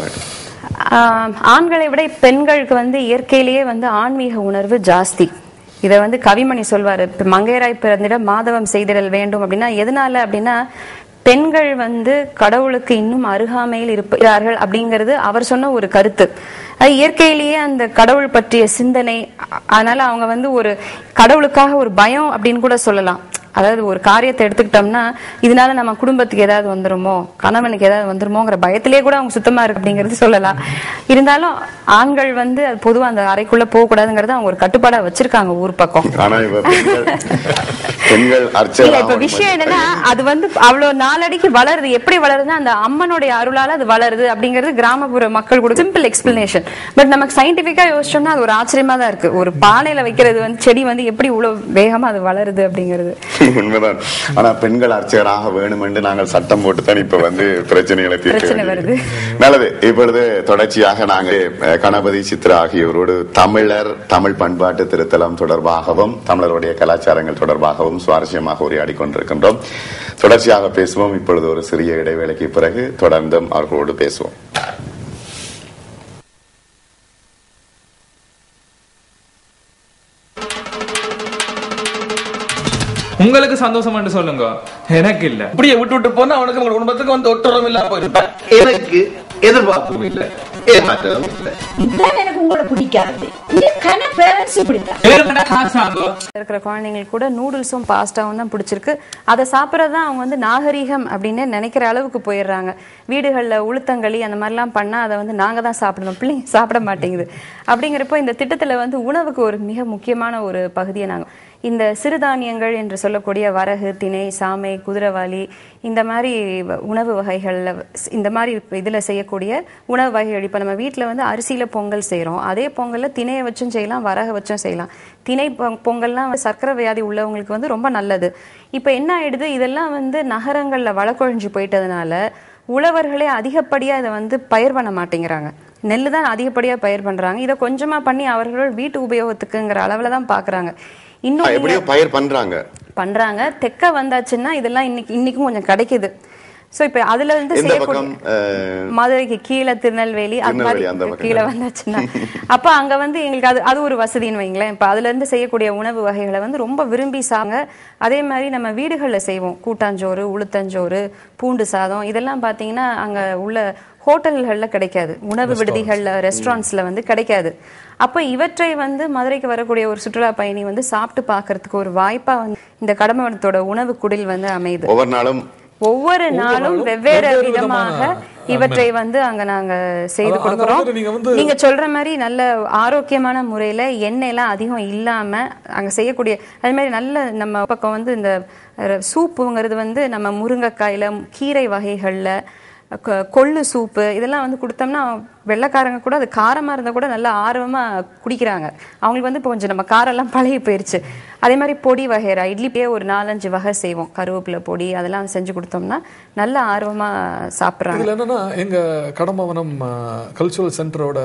ஆண்களை விட பெண்களுக்கு வந்து இயற்கையிலேயே வந்து ஆன்மீக உணர்வு ஜாஸ்தி. இத வந்து கவிமணி சொல்வாரு, மங்கையராய் பிறந்திட மாதவம் செய்திடல் வேண்டும் அப்படின்னா எதனால அப்படின்னா, பெண்கள் வந்து கடவுளுக்கு இன்னும் அருகாமையில் இருக்கிறார்கள் அப்படிங்கிறது அவர் சொன்ன ஒரு கருத்து. அது இயற்கையிலேயே அந்த கடவுள் பற்றிய சிந்தனை. அதனால அவங்க வந்து ஒரு கடவுளுக்காக ஒரு பயம் அப்படின்னு கூட சொல்லலாம். அதாவது ஒரு காரியத்தை எடுத்துக்கிட்டோம்னா, இதனால நம்ம குடும்பத்துக்கு ஏதாவது வந்துருமோ, கணவனுக்கு ஏதாவது வந்துருமோங்கிற பயத்திலேயே கூட அவங்க சுத்தமா இருக்கு அப்படிங்கிறது சொல்லலாம். இருந்தாலும் ஆண்கள் வந்து அது பொதுவா அந்த அறைக்குள்ள போக கூடாதுங்கிறது அவங்க ஒரு கட்டுப்பாடா வச்சிருக்காங்க ஊர் பக்கம். இப்ப விஷயம் என்னன்னா, அது வந்து அவ்வளவு நாலடிக்கு வளருது. எப்படி வளருதுன்னா, அந்த அம்மனுடைய அருளால அது வளருது அப்படிங்கிறது கிராமப்புற மக்கள் கூட சிம்பிள் எக்ஸ்பிளனேஷன். பட் நமக்கு சயின்டிபிக்கா யோசிச்சோம்னா அது ஒரு ஆச்சரியமா தான் இருக்கு. ஒரு பானையில வைக்கிறது வந்து செடி வந்து எப்படி இவ்வளவு வேகமா அது வளருது அப்படிங்கிறது உண்மைதான். ஆனா பெண்கள் அர்ச்சகராக வேணும் என்று நாங்கள் சட்டம் போட்டுத்தான் இப்ப வந்து பிரச்சனைகளை தீர்க்க. நல்லது. இப்பொழுது தொடர்ச்சியாக நாங்கள் கணபதி சித்ரா ஆகியோரோடு தமிழர் தமிழ் பண்பாட்டு திருத்தலம் தொடர்பாகவும் தமிழருடைய கலாச்சாரங்கள் தொடர்பாகவும் சுவாரஸ்யமாக உரையாடி கொண்டிருக்கின்றோம். தொடர்ச்சியாக பேசுவோம். இப்பொழுது ஒரு சிறிய இடைவேளைக்கு பிறகு தொடர்ந்தும் அவர்களோடு பேசுவோம். உங்களுக்கு சந்தோஷம் என்று சொல்லுங்க, எனக்கு இல்ல. இப்படியே விட்டு விட்டு போனா அவனுக்கு உங்க குடும்பத்துக்கு வந்து ஒட்டுறவும் இல்ல போயிருப்பேன். எனக்கு எதிர்பார்ப்பும் இல்ல, ஏமாற்றவும் இல்ல. எனக்கு உங்களை பிடிக்காது. இருக்கிற குழந்தைங்களுக்கு கூட நூடுல்ஸும் பாஸ்டாவும் தான் பிடிச்சிருக்கு. அதை சாப்பிட்றதான் அவங்க வந்து நாகரீகம் அப்படின்னு நினைக்கிற அளவுக்கு போயிடுறாங்க. வீடுகளில் உளுத்தங்களி அந்த மாதிரிலாம் பண்ணால் அதை வந்து நாங்கள் தான் சாப்பிடணும், பிள்ளைங்க சாப்பிட மாட்டேங்குது. அப்படிங்கிறப்போ இந்த திட்டத்தில் வந்து உணவுக்கு ஒரு மிக முக்கியமான ஒரு பகுதியை நாங்கள் இந்த சிறுதானியங்கள் என்று சொல்லக்கூடிய வரகு, திணை, சாமை, குதிரைவாலி இந்த மாதிரி உணவு வகைகளில் இந்த மாதிரி இதில் செய்யக்கூடிய உணவு வகைகள். இப்போ நம்ம வீட்டில் வந்து அரிசியில் பொங்கல் செய்கிறோம், அதே பொங்கலில் திணையை வச்சும் செய்யலாம், வரக வச்சும் செய்யலாம். திணை பொங்கல்லாம் சர்க்கரை வியாதி உள்ளவங்களுக்கு வந்து ரொம்ப நல்லது. இப்போ என்ன ஆயிடுது, இதெல்லாம் வந்து நகரங்களில் வழக்கொழிஞ்சு போயிட்டதுனால உழவர்களே அதிகப்படியாக இதை வந்து பயிர் பண்ண மாட்டேங்கிறாங்க. நெல் தான் அதிகப்படியாக பயிர் பண்ணுறாங்க. இதை கொஞ்சமாக பண்ணி அவர்கள் வீட்டு உபயோகத்துக்குங்கிற அளவில் தான் பார்க்குறாங்க. இன்னும் பயிர் பண்றாங்க பண்றாங்க தெக்க வந்தாச்சுன்னா இதெல்லாம் இன்னைக்கு இன்னைக்கும் கொஞ்சம் கிடைக்குது. சோ இப்ப அதுல இருந்து செய்யக்கூடிய மதுரைக்கு கீழே திருநெல்வேலி அது மாதிரி கீழே வந்தாச்சுன்னா அப்ப அங்க வந்து எங்களுக்கு அது அது ஒரு வசதின்னு வைங்களேன். இப்ப அதுல இருந்து செய்யக்கூடிய உணவு வகைகளை வந்து ரொம்ப விரும்பி சாங்க. அதே மாதிரி நம்ம வீடுகள்ல செய்வோம் கூட்டாஞ்சோறு, உளுத்தஞ்சோறு, பூண்டு சாதம், இதெல்லாம் பாத்தீங்கன்னா அங்க உள்ள ஹோட்டல்கள்ல கிடைக்காது, உணவு விடுதிகள்ல ரெஸ்டாரண்ட்ஸ்ல வந்து கிடைக்காது. அப்ப இவற்றை வந்து மதுரைக்கு வரக்கூடிய ஒரு சுற்றுலா பயணி வந்து சாப்பிட்டு பாக்குறதுக்கு ஒரு வாய்ப்பா வந்து இந்த கடம்பவனத்தோட உணவு குடில் வந்து அமையுது. ஒவ்வொரு நாளும் ஒவ்வொரு நாளும் வெவ்வேறு விதமாக இவற்றை வந்து அங்க நாங்க செய்து கொடுக்கிறோம். நீங்க சொல்ற மாதிரி நல்ல ஆரோக்கியமான முறையில எண்ணெய் எல்லாம் அதிகம் இல்லாம அங்க செய்யக்கூடிய அதே மாதிரி நல்ல நம்ம பக்கம் வந்து இந்த சூப்புங்கிறது வந்து நம்ம முருங்கைக்காயில கீரை வகைகள்ல கொள்ளு சூப்பு இதெல்லாம் வந்து கொடுத்தோம்னா வெள்ளைக்காரங்க கூட அது காரமா இருந்தா கூட நல்லா ஆர்வமா குடிக்கிறாங்க. அவங்களுக்கு வந்து இப்போ கொஞ்சம் நம்ம காரம் எல்லாம் பழகி போயிருச்சு. அதே மாதிரி பொடி வகைரா இட்லிப்பே ஒரு நாலஞ்சு வகை செய்வோம், கருவேப்பிலை பொடி அதெல்லாம் செஞ்சு கொடுத்தோம்னா நல்ல ஆர்வமா சாப்பிட்றாங்க. இதுல என்னன்னா எங்க கடம்பவனம் கல்ச்சுரல் சென்டரோட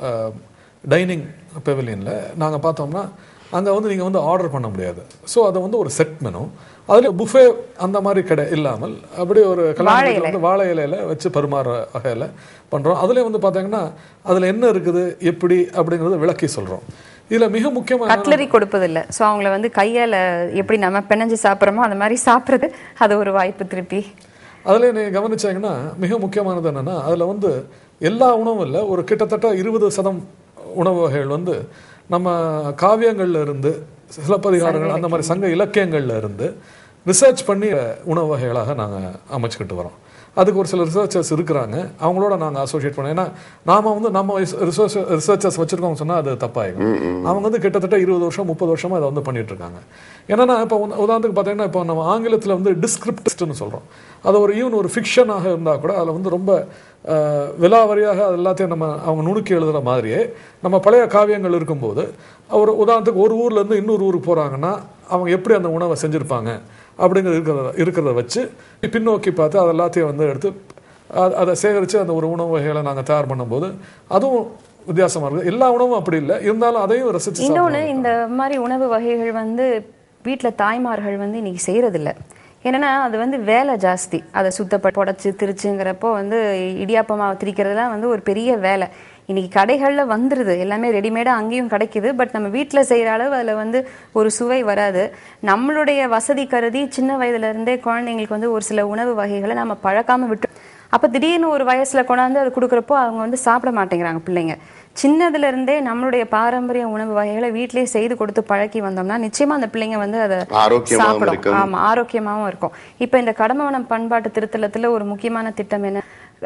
டைனிங் பெவிலியன்ல நாங்க பார்த்தோம்னா அங்க வந்து நீங்க வந்து ஆர்டர் பண்ண முடியாது. ஸோ அதை வந்து ஒரு செட் மெனு, அதுல புஃபே அந்த மாதிரி கடை இல்லாமல் அப்படி ஒரு கல்யாணத்துல வந்து வாழை இலையில வச்சு பரிமாற வகையில பண்றோம். அதுல வந்து பாத்தீங்கன்னா அதுல என்ன இருக்குது எப்படி அப்படிங்கறத விளக்கி சொல்றோம். இதுல மிக முக்கியமான கட்லரி கொடுப்பது இல்ல. சோ அவங்கள வந்து கையால எப்படி நம்ம பிணைஞ்சு சாப்பிட்றோமோ அந்த மாதிரி சாப்பிடுறது அது ஒரு வாய்ப்பு திருப்பி. அதுல நீங்க கவனிச்சாங்கன்னா மிக முக்கியமானது என்னன்னா அதுல வந்து எல்லா உணவும் இல்லை, ஒரு கிட்டத்தட்ட இருபது சதம் உணவு வகைகள் வந்து நம்ம காவியங்கள்ல இருந்து சிலப்பதிகாரங்கள் அந்த மாதிரி சங்க இலக்கியங்கள்ல இருந்து ரிசர்ச் பண்ணி உணவு வகைகளாக நாங்கள் அமைச்சுக்கிட்டு வரோம். அதுக்கு ஒரு சில ரிசர்ச்சர்ஸ் இருக்கிறாங்க, அவங்களோட நாங்கள் அசோசியேட் பண்ணோம். ஏன்னா நாம வந்து நம்ம ரிசர்ச் ரிசர்ச்சர்ஸ் வச்சிருக்கோம் சொன்னால் அது தப்பாயிடும். அவங்க வந்து கிட்டத்தட்ட இருபது வருஷம் முப்பது வருஷமா அதை வந்து பண்ணிட்டு இருக்காங்க. என்னன்னா இப்போ உதாரணத்துக்கு பார்த்தீங்கன்னா இப்போ நம்ம ஆங்கிலத்தில் வந்து டிஸ்கிரிப்டிஸ்ட்னு சொல்கிறோம். அது ஒரு ஈவன் ஒரு ஃபிக்ஷனாக இருந்தால் கூட அதில் வந்து ரொம்ப விலாவரியாக அது எல்லாத்தையும் நம்ம அவங்க நுணுக்கி எழுதுகிற மாதிரியே நம்ம பழைய காவியங்கள் இருக்கும்போது ஒரு உதாரணத்துக்கு ஒரு ஊர்லேருந்து இன்னொரு ஊருக்கு போகிறாங்கன்னா அவங்க எப்படி அந்த உணவை செஞ்சுருப்பாங்க அப்படிங்கிறது இருக்கிறத இருக்கிறத வச்சு பின்னோக்கி பார்த்து அது எல்லாத்தையும் வந்து எடுத்து அதை சேகரித்து அந்த ஒரு உணவு வகைகளை நாங்கள் தயார் பண்ணும்போது அதுவும் வித்தியாசமாக இருக்குது. எல்லா உணவும் அப்படி இல்லை, இருந்தாலும் அதையும் ரசிச்சு. இன்னொன்று இந்த மாதிரி உணவு வகைகள் வந்து வீட்டில் தாய்மார்கள் வந்து இன்னைக்கு செய்கிறதில்ல. ஏன்னா அது வந்து வேலை ஜாஸ்தி, அதை சுத்தப்பட்டு உடச்சி திரிச்சுங்கிறப்போ வந்து இடியாப்பமாக திரிக்கிறதுலாம் வந்து ஒரு பெரிய வேலை. இன்னைக்கு கடைகளில் வந்துடுது, எல்லாமே ரெடிமேடாக அங்கேயும் கிடைக்குது. பட் நம்ம வீட்டில் செய்கிற அளவு அதில் வந்து ஒரு சுவை வராது. நம்மளுடைய வசதி கருதி சின்ன வயதுலேருந்தே குழந்தைங்களுக்கு வந்து ஒரு சில உணவு வகைகளை நம்ம பழக்காமல் விட்டு அப்போ திடீர்னு ஒரு வயசில் கொண்டாந்து அது கொடுக்குறப்போ அவங்க வந்து சாப்பிட மாட்டேங்கிறாங்க பிள்ளைங்க. சின்னதுலேருந்தே நம்மளுடைய பாரம்பரிய உணவு வகைகளை வீட்டிலேயே செய்து கொடுத்து பழக்கி வந்தோம்னா நிச்சயமா அந்த பிள்ளைங்க வந்து அதை சாப்பிடும். ஆமாம், ஆரோக்கியமாகவும் இருக்கும். இப்போ இந்த கடம்பவனம் பண்பாட்டு திருத்தலத்தில் ஒரு முக்கியமான திட்டம் என்ன,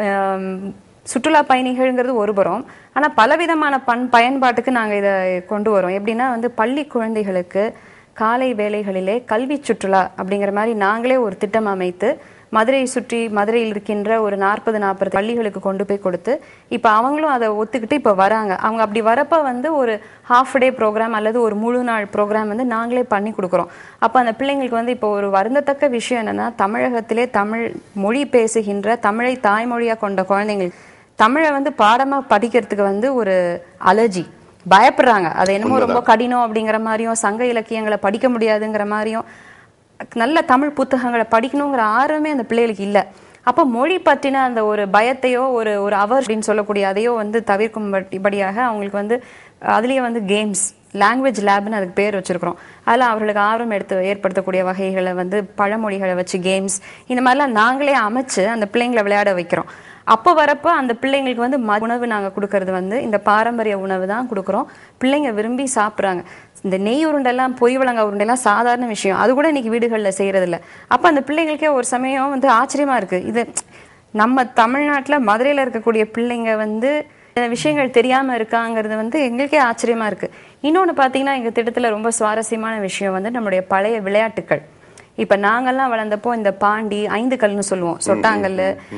சுற்றுலா பயணிகள்ங்கிறது ஒரு புறம், ஆனால் பலவிதமான பண் பயன்பாட்டுக்கு நாங்கள் இதை கொண்டு வரோம். எப்படின்னா வந்து பள்ளி குழந்தைகளுக்கு காலை வேளைகளிலே கல்வி சுற்றுலா அப்படிங்கிற மாதிரி நாங்களே ஒரு திட்டம் அமைத்து மதுரையை சுற்றி மதுரையில் இருக்கின்ற ஒரு நாற்பது நாற்பது பள்ளிகளுக்கு கொண்டு போய் கொடுத்து இப்போ அவங்களும் அதை ஒத்துக்கிட்டு இப்போ வராங்க. அவங்க அப்படி வரப்போ வந்து ஒரு ஹாஃப் டே ப்ரோக்ராம் அல்லது ஒரு முழு நாள் ப்ரோக்ராம் வந்து நாங்களே பண்ணி கொடுக்குறோம். அப்போ அந்த பிள்ளைங்களுக்கு வந்து இப்போ ஒரு வருந்தத்தக்க விஷயம் என்னன்னா, தமிழகத்திலே தமிழ் மொழி பேசுகின்ற தமிழை தாய்மொழியாக கொண்ட குழந்தைங்களுக்கு தமிழை வந்து பாடமாக படிக்கிறதுக்கு வந்து ஒரு அலர்ஜி, பயப்படுறாங்க. அது என்னமோ ரொம்ப கடினம் அப்படிங்கிற மாதிரியும் சங்க இலக்கியங்களை படிக்க முடியாதுங்கிற மாதிரியும் நல்ல தமிழ் புத்தகங்களை படிக்கணுங்கிற ஆர்வமே அந்த பிள்ளைகளுக்கு இல்லை. அப்போ மொழி பற்றின அந்த ஒரு பயத்தையோ ஒரு ஒரு அவர் அப்படின்னு சொல்லக்கூடிய அதையோ வந்து தவிர்க்கும்படியாக அவங்களுக்கு வந்து அதுலேயே வந்து கேம்ஸ் லாங்குவேஜ் லேப்னு அதுக்கு பேர் வச்சிருக்கிறோம். அதில் அவர்களுக்கு ஆர்வம் எடுத்து ஏற்படுத்தக்கூடிய வகைகளை வந்து பழமொழிகளை வச்சு கேம்ஸ் இந்த மாதிரிலாம் நாங்களே அமைச்சு அந்த பிள்ளைங்களை விளையாட வைக்கிறோம். அப்போ வரப்போ அந்த பிள்ளைங்களுக்கு வந்து உணவு நாங்கள் கொடுக்கறது வந்து இந்த பாரம்பரிய உணவு தான் கொடுக்குறோம். பிள்ளைங்க விரும்பி சாப்பிட்றாங்க. இந்த நெய் உருண்டெல்லாம் பொய் வழங்க உருண்டெல்லாம் சாதாரண விஷயம், அது கூட இன்னைக்கு வீடுகளில் செய்யறதில்ல. அப்போ அந்த பிள்ளைங்களுக்கே ஒரு சமயம் வந்து ஆச்சரியமா இருக்கு, இது நம்ம தமிழ்நாட்டில் மதுரையில் இருக்கக்கூடிய பிள்ளைங்க வந்து விஷயங்கள் தெரியாம இருக்காங்கிறது வந்து எங்களுக்கே ஆச்சரியமா இருக்கு. இன்னொன்று பார்த்தீங்கன்னா எங்கள் திட்டத்தில் ரொம்ப சுவாரஸ்யமான விஷயம் வந்து நம்மளுடைய பழைய விளையாட்டுக்கள். இப்ப நாங்கெல்லாம் வளர்ந்தப்போ இந்த பாண்டி ஐந்து கல்னு சொல்லுவோம், சொட்டாங்கல்,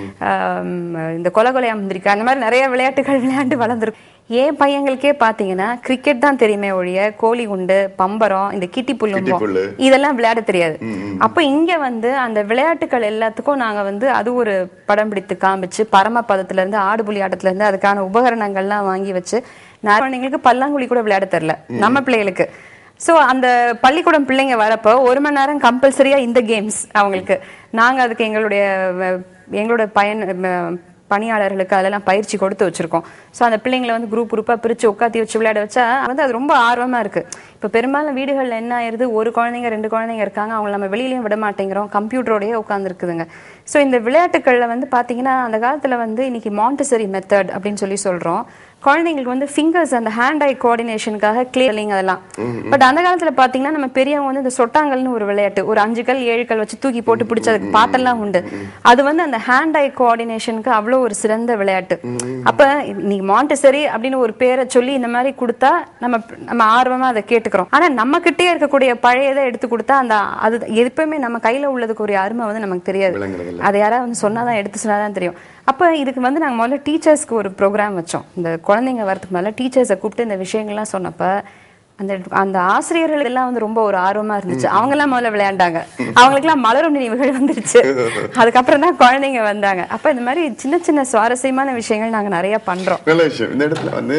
இந்த கொலை கொலையா முந்திரிக்கா, அந்த மாதிரி நிறைய விளையாட்டுகள் விளையாண்டு வளர்ந்துருக்கும். ஏன் பையங்களுக்கே பாத்தீங்கன்னா கிரிக்கெட் தான் தெரியுமே ஒழிய கோழி குண்டு, பம்பரம், இந்த கிட்டி புல்லும்போம் இதெல்லாம் விளையாட தெரியாது. அப்ப இங்க வந்து அந்த விளையாட்டுகள் எல்லாத்துக்கும் நாங்க வந்து அது ஒரு படம் பிடித்து காமிச்சு பரமபதத்துல இருந்து ஆடுபுலி ஆட்டத்துல இருந்து அதுக்கான உபகரணங்கள்லாம் வாங்கி வச்சு குழந்தைங்களுக்கு பல்லாங்குழி கூட விளையாட தெரியல நம்ம பிள்ளைகளுக்கு. ஸோ அந்த பள்ளிக்கூடம் பிள்ளைங்க வரப்போ ஒரு மணி நேரம் கம்பல்சரியா இந்த கேம்ஸ் அவங்களுக்கு நாங்க அதுக்கு எங்களுடைய எங்களோட பயன் பணியாளர்களுக்கு அதெல்லாம் பயிற்சி கொடுத்து வச்சிருக்கோம். ஸோ அந்த பிள்ளைங்களை வந்து குரூப் குரூப்பாக பிரித்து உட்காத்தி வச்சு விளையாட வச்சா வந்து அது ரொம்ப ஆர்வமாக இருக்குது. இப்போ பெரும்பாலும் வீடுகளில் என்ன ஆயிடுது, ஒரு குழந்தைங்க ரெண்டு குழந்தைங்க இருக்காங்க, அவங்கள நம்ம வெளியிலையும் விட மாட்டேங்கிறோம், கம்ப்யூட்டரோடையே உட்காந்துருக்குதுங்க. ஸோ இந்த விளையாட்டுகளில் வந்து பார்த்தீங்கன்னா அந்த காலத்தில் வந்து இன்னைக்கு மாண்டசரி மெத்தட் அப்படின்னு சொல்லி சொல்கிறோம். குழந்தைங்களுக்கு வந்து ஃபிங்கர்ஸ் அந்த ஹேண்ட் ஐ கோஆர்டினேஷனுக்காக கிளியரிங் அதெல்லாம். பட் அந்த காலத்துல பாத்தீங்கன்னா நம்ம பெரியவங்க வந்து இந்த சொட்டாங்கல்னு ஒரு விளையாட்டு, ஒரு அஞ்சு கல் ஏழு கல் வச்சு தூக்கி போட்டு பிடிச்சதுக்கு பாட்டெல்லாம் உண்டு. அது வந்து அந்த ஹேண்ட் ஐ கோஆர்டினேஷனுக்கு அவ்வளோ ஒரு சிறந்த விளையாட்டு. அப்ப நீ மாண்டசரி அப்படின்னு ஒரு பேரை சொல்லி இந்த மாதிரி கொடுத்தா நம்ம நம்ம ஆர்வமா அதை கேட்டுக்கிறோம். ஆனா நம்ம கிட்டே இருக்கக்கூடிய பழையதை எடுத்து கொடுத்தா அந்த அது எப்பவுமே நம்ம கையில உள்ளதுக்கு ஒரு அருமை வந்து நமக்கு தெரியாது. அதை யாராவது வந்து சொன்னாதான் எடுத்து சொன்னாதான் தெரியும். அப்ப இதுக்கு வந்து நாங்க முதல்ல டீச்சர்ஸ்க்கு ஒரு ப்ரோக்ராம் வச்சோம். இந்த குழந்தைங்க வரதுக்கு முதல்ல டீச்சர்ஸை கூப்பிட்டு இந்த விஷயங்கள்லாம் சொன்னப்ப அந்த அந்த ஆசிரியர்கள் எல்லாம் வந்து ரொம்ப ஒரு ஆர்வமா இருந்துச்சு. அவங்க எல்லாம் முதல்ல விளையாண்டாங்க, அவங்களுக்கு எல்லாம் மலரும் நினைவுகள் வந்துருச்சு. அதுக்கப்புறம் தான் குழந்தைங்க வந்தாங்க. அப்ப இந்த மாதிரி சின்ன சின்ன சுவாரஸ்யமான விஷயங்கள் நாங்க நிறைய பண்றோம். நல்ல விஷயம். இந்த இடத்துல வந்து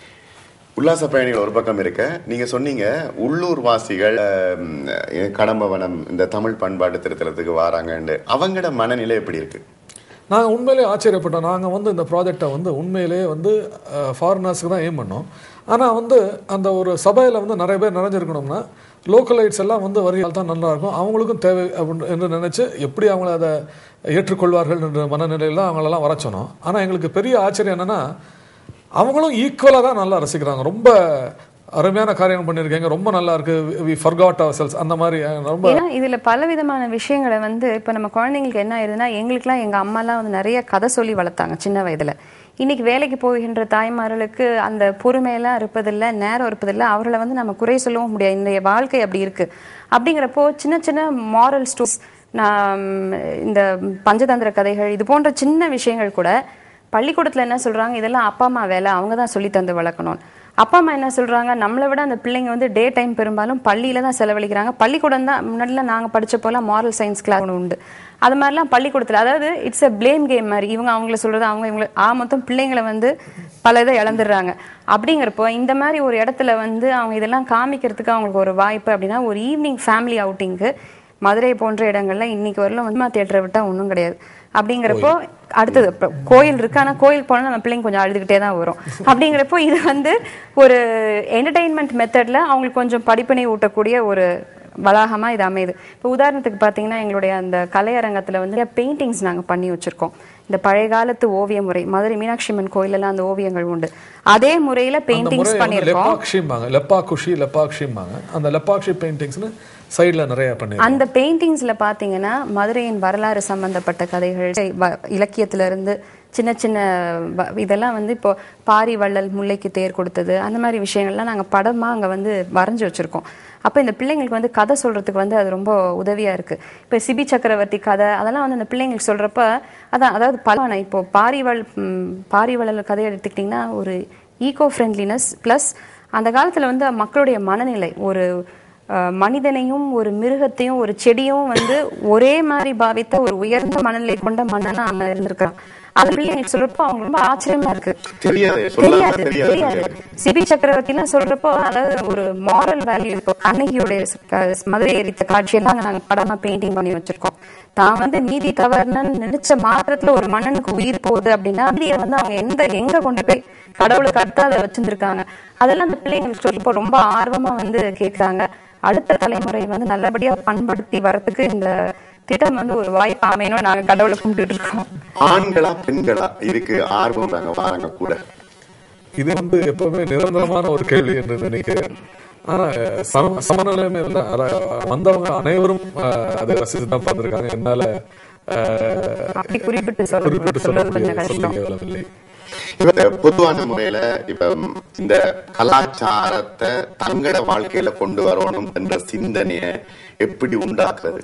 உல்லாச பயணிகள் ஒரு பக்கம் இருக்க, நீங்க சொன்னீங்க உள்ளூர் வாசிகள் கடம்பவனம் இந்த தமிழ் பண்பாட்டு திருத்தலத்துக்கு வராங்கன்னு, அவங்களோட மனநிலை எப்படி இருக்கு? நாங்கள் உண்மையிலே ஆச்சரியப்பட்டோம். நாங்கள் வந்து இந்த ப்ராஜெக்டை வந்து உண்மையிலே வந்து ஃபாரினர்ஸுக்கு தான் எய்ம் பண்ணோம். ஆனால் வந்து அந்த ஒரு சபையில் வந்து நிறைய பேர் நிறைஞ்சிருக்கணும்னா லோக்கலைட்ஸ் எல்லாம் வந்து வரியால் தான் நல்லாயிருக்கும், அவங்களுக்கும் தேவை அப்படின்னு என்று நினச்சி எப்படி அவங்கள அதை ஏற்றுக்கொள்வார்கள் என்ற மனநிலையில் அவங்களெல்லாம் வர சொன்னோம். ஆனால் எங்களுக்கு பெரிய ஆச்சரியம் என்னென்னா அவங்களும் ஈக்குவலாக தான் நல்லா ரசிக்கிறாங்க. ரொம்ப அருமையான காரியம் பண்ணியிருக்கீங்க, ரொம்ப நல்லா இருக்கு, we forgot ourselves அந்த மாதிரி. ரொம்ப இதுல பல விதமான விஷயங்களை வந்து இப்போ நம்ம குழந்தைங்களுக்கு என்ன ஆயிருதுன்னா, எங்களுக்குலாம் எங்க அம்மாலாம் வந்து நிறைய கதை சொல்லி வளர்த்தாங்க சின்ன வயதுல. இன்னைக்கு வேலைக்கு போகின்ற தாய்மார்களுக்கு அந்த பொறுமையெல்லாம் இருப்பதில்லை, நேரம் இருப்பதில்லை, அவர்களை வந்து நம்ம குறை சொல்லவும் முடியாது. இன்றைய வாழ்க்கை அப்படி இருக்கு. அப்படிங்கிறப்போ சின்ன சின்ன மாரல் ஸ்டோரிஸ், நான் இந்த பஞ்சதந்திர கதைகள், இது போன்ற சின்ன விஷயங்கள் கூட பள்ளிக்கூடத்துல என்ன சொல்றாங்க, இதெல்லாம் அப்பா அம்மா வேலை, அவங்க தான் சொல்லி தந்து வளர்க்கணும். அப்பா அம்மா என்ன சொல்றாங்க, நம்மளை விட அந்த பிள்ளைங்க வந்து டே டைம் பெரும்பாலும் பள்ளியில தான் செலவழிக்கிறாங்க. பள்ளிக்கூடம் தான் முன்னாடிலாம் நாங்கள் படிச்ச போல மாரல் சயின்ஸ் கிளாஸ் ஒன்று உண்டு, அது மாதிரிலாம் பள்ளிக்கூடத்தில், அதாவது இட்ஸ் அ பிளேம் கேம் மாதிரி. இவங்க அவங்கள சொல்றது, அவங்க இவங்களை ஆ மொத்தம் பிள்ளைங்களை வந்து பல இதை இழந்துடுறாங்க. அப்படிங்கிறப்போ இந்த மாதிரி ஒரு இடத்துல வந்து அவங்க இதெல்லாம் காமிக்கிறதுக்கு அவங்களுக்கு ஒரு வாய்ப்பு அப்படின்னா, ஒரு ஈவினிங் ஃபேமிலி அவுட்டிங்கு மதுரை போன்ற இடங்கள்ல இன்னைக்கு வரலாம் வந்து தியேட்டரை விட்டா ஒன்றும் கிடையாது. அப்படிங்கிறப்போ அடுத்தது கோயில் இருக்கு, ஆனால் கோயில் போனால் நம்ம பிள்ளைங்க கொஞ்சம் அழுதுகிட்டே தான் வரும். அப்படிங்கிறப்போ இது வந்து ஒரு என்டர்டெயின்மெண்ட் மெத்தட்ல அவங்களுக்கு கொஞ்சம் படிப்பினை ஊட்டக்கூடிய ஒரு வளாகமாக இது அமையுது. இப்போ உதாரணத்துக்கு பார்த்தீங்கன்னா, எங்களுடைய அந்த கலையரங்கத்தில் வந்து பெயிண்டிங்ஸ் நாங்கள் பண்ணி வச்சுருக்கோம். இந்த பழைய காலத்து ஓவிய முறை, மதுரை மீனாட்சி அம்மன் கோயிலெல்லாம் அந்த ஓவியங்கள் உண்டு, அதே முறையில் பெயிண்டிங்ஸ் பண்ணியிருக்கோம். லெப்பாக்குஷி லெப்பாக்ஷிம்பாங்க, அந்த லெப்பாக்ஷி பெயிண்டிங்ஸ்னு சைடில் நிறைய பண்ணி. அந்த பெயிண்டிங்ஸில் பார்த்தீங்கன்னா மதுரையின் வரலாறு சம்பந்தப்பட்ட கதைகள், இலக்கியத்திலிருந்து சின்ன சின்ன இதெல்லாம் வந்து இப்போ பாரி வள்ளல் முல்லைக்கு தேர் கொடுத்தது, அந்த மாதிரி விஷயங்கள்லாம் நாங்கள் படமாக அங்கே வந்து வரைஞ்சி வச்சுருக்கோம். அப்போ இந்த பிள்ளைங்களுக்கு வந்து கதை சொல்கிறதுக்கு வந்து அது ரொம்ப உதவியாக இருக்குது. இப்போ சிபி சக்கரவர்த்தி கதை அதெல்லாம் வந்து அந்த பிள்ளைங்களுக்கு சொல்கிறப்ப அதான், அதாவது பல இப்போ பாரிவள் பாரிவள்ளல் கதையை எடுத்துக்கிட்டிங்கன்னா ஒரு ஈகோ ஃப்ரெண்ட்லினஸ் ப்ளஸ் அந்த காலத்தில் வந்து மக்களுடைய மனநிலை, ஒரு மனிதனையும் ஒரு மிருகத்தையும் ஒரு செடியும் வந்து ஒரே மாதிரி பாவித்த ஒரு உயர்ந்த மனநிலை கொண்ட மன்னனா அங்க இருந்திருக்கான். அது பிள்ளைங்களுக்கு சொல்றப்போ அவங்க ரொம்ப ஆச்சரியமா இருக்கு. தெரியாது தெரியாது சிபி சக்கரவர்த்தி எல்லாம் சொல்றப்போ, அதாவது ஒரு மாரல் வேல்யூ, இப்போ கண்ணகியோடைய மதுரை எரித்த காட்சியெல்லாம் நாங்க படமா பெயிண்டிங் பண்ணி வச்சிருக்கோம். தான் வந்து நீதி தவறுன்னு நினைச்ச மாத்திரத்துல ஒரு மன்னனுக்கு உயிர் போகுது அப்படின்னா அதை வந்து அவங்க எந்த எங்க கொண்டு போய் கடவுளுக்கு அடுத்து அதை வச்சிருந்திருக்காங்க. அதெல்லாம் அந்த பிள்ளைங்களுக்கு சொல்றப்போ ரொம்ப ஆர்வமா வந்து கேட்கிறாங்க. அடுத்த தலைமுறை வந்து நல்லபடியா பண்படுத்தி வரதுக்கு இந்த திட்டம் வந்து ஒரு வாய்ப்பு அமையணும். நாங்க கடவுளை கும்பிட்டு இருக்கோம். ஆண்களா பெண்களா இதுக்கு ஆர்வம் நாங்க வாங்க கூட, இது வந்து எப்பவுமே நிரந்தரமான ஒரு கேள்வி என்று நினைக்கிறேன். ஆனா சம சமநிலையுமே இல்லை, வந்தவங்க அனைவரும் அதை ரசித்து தான் பார்த்திருக்காங்க. என்னால குறிப்பிட்டு குறிப்பிட்டு சொல்ல பொதுவான முறையில இப்ப இந்த கலாச்சாரத்தை தங்களோட வாழ்க்கையில கொண்டு வரணும் என்ற சிந்தனைய எப்படி உண்டாக்குறது?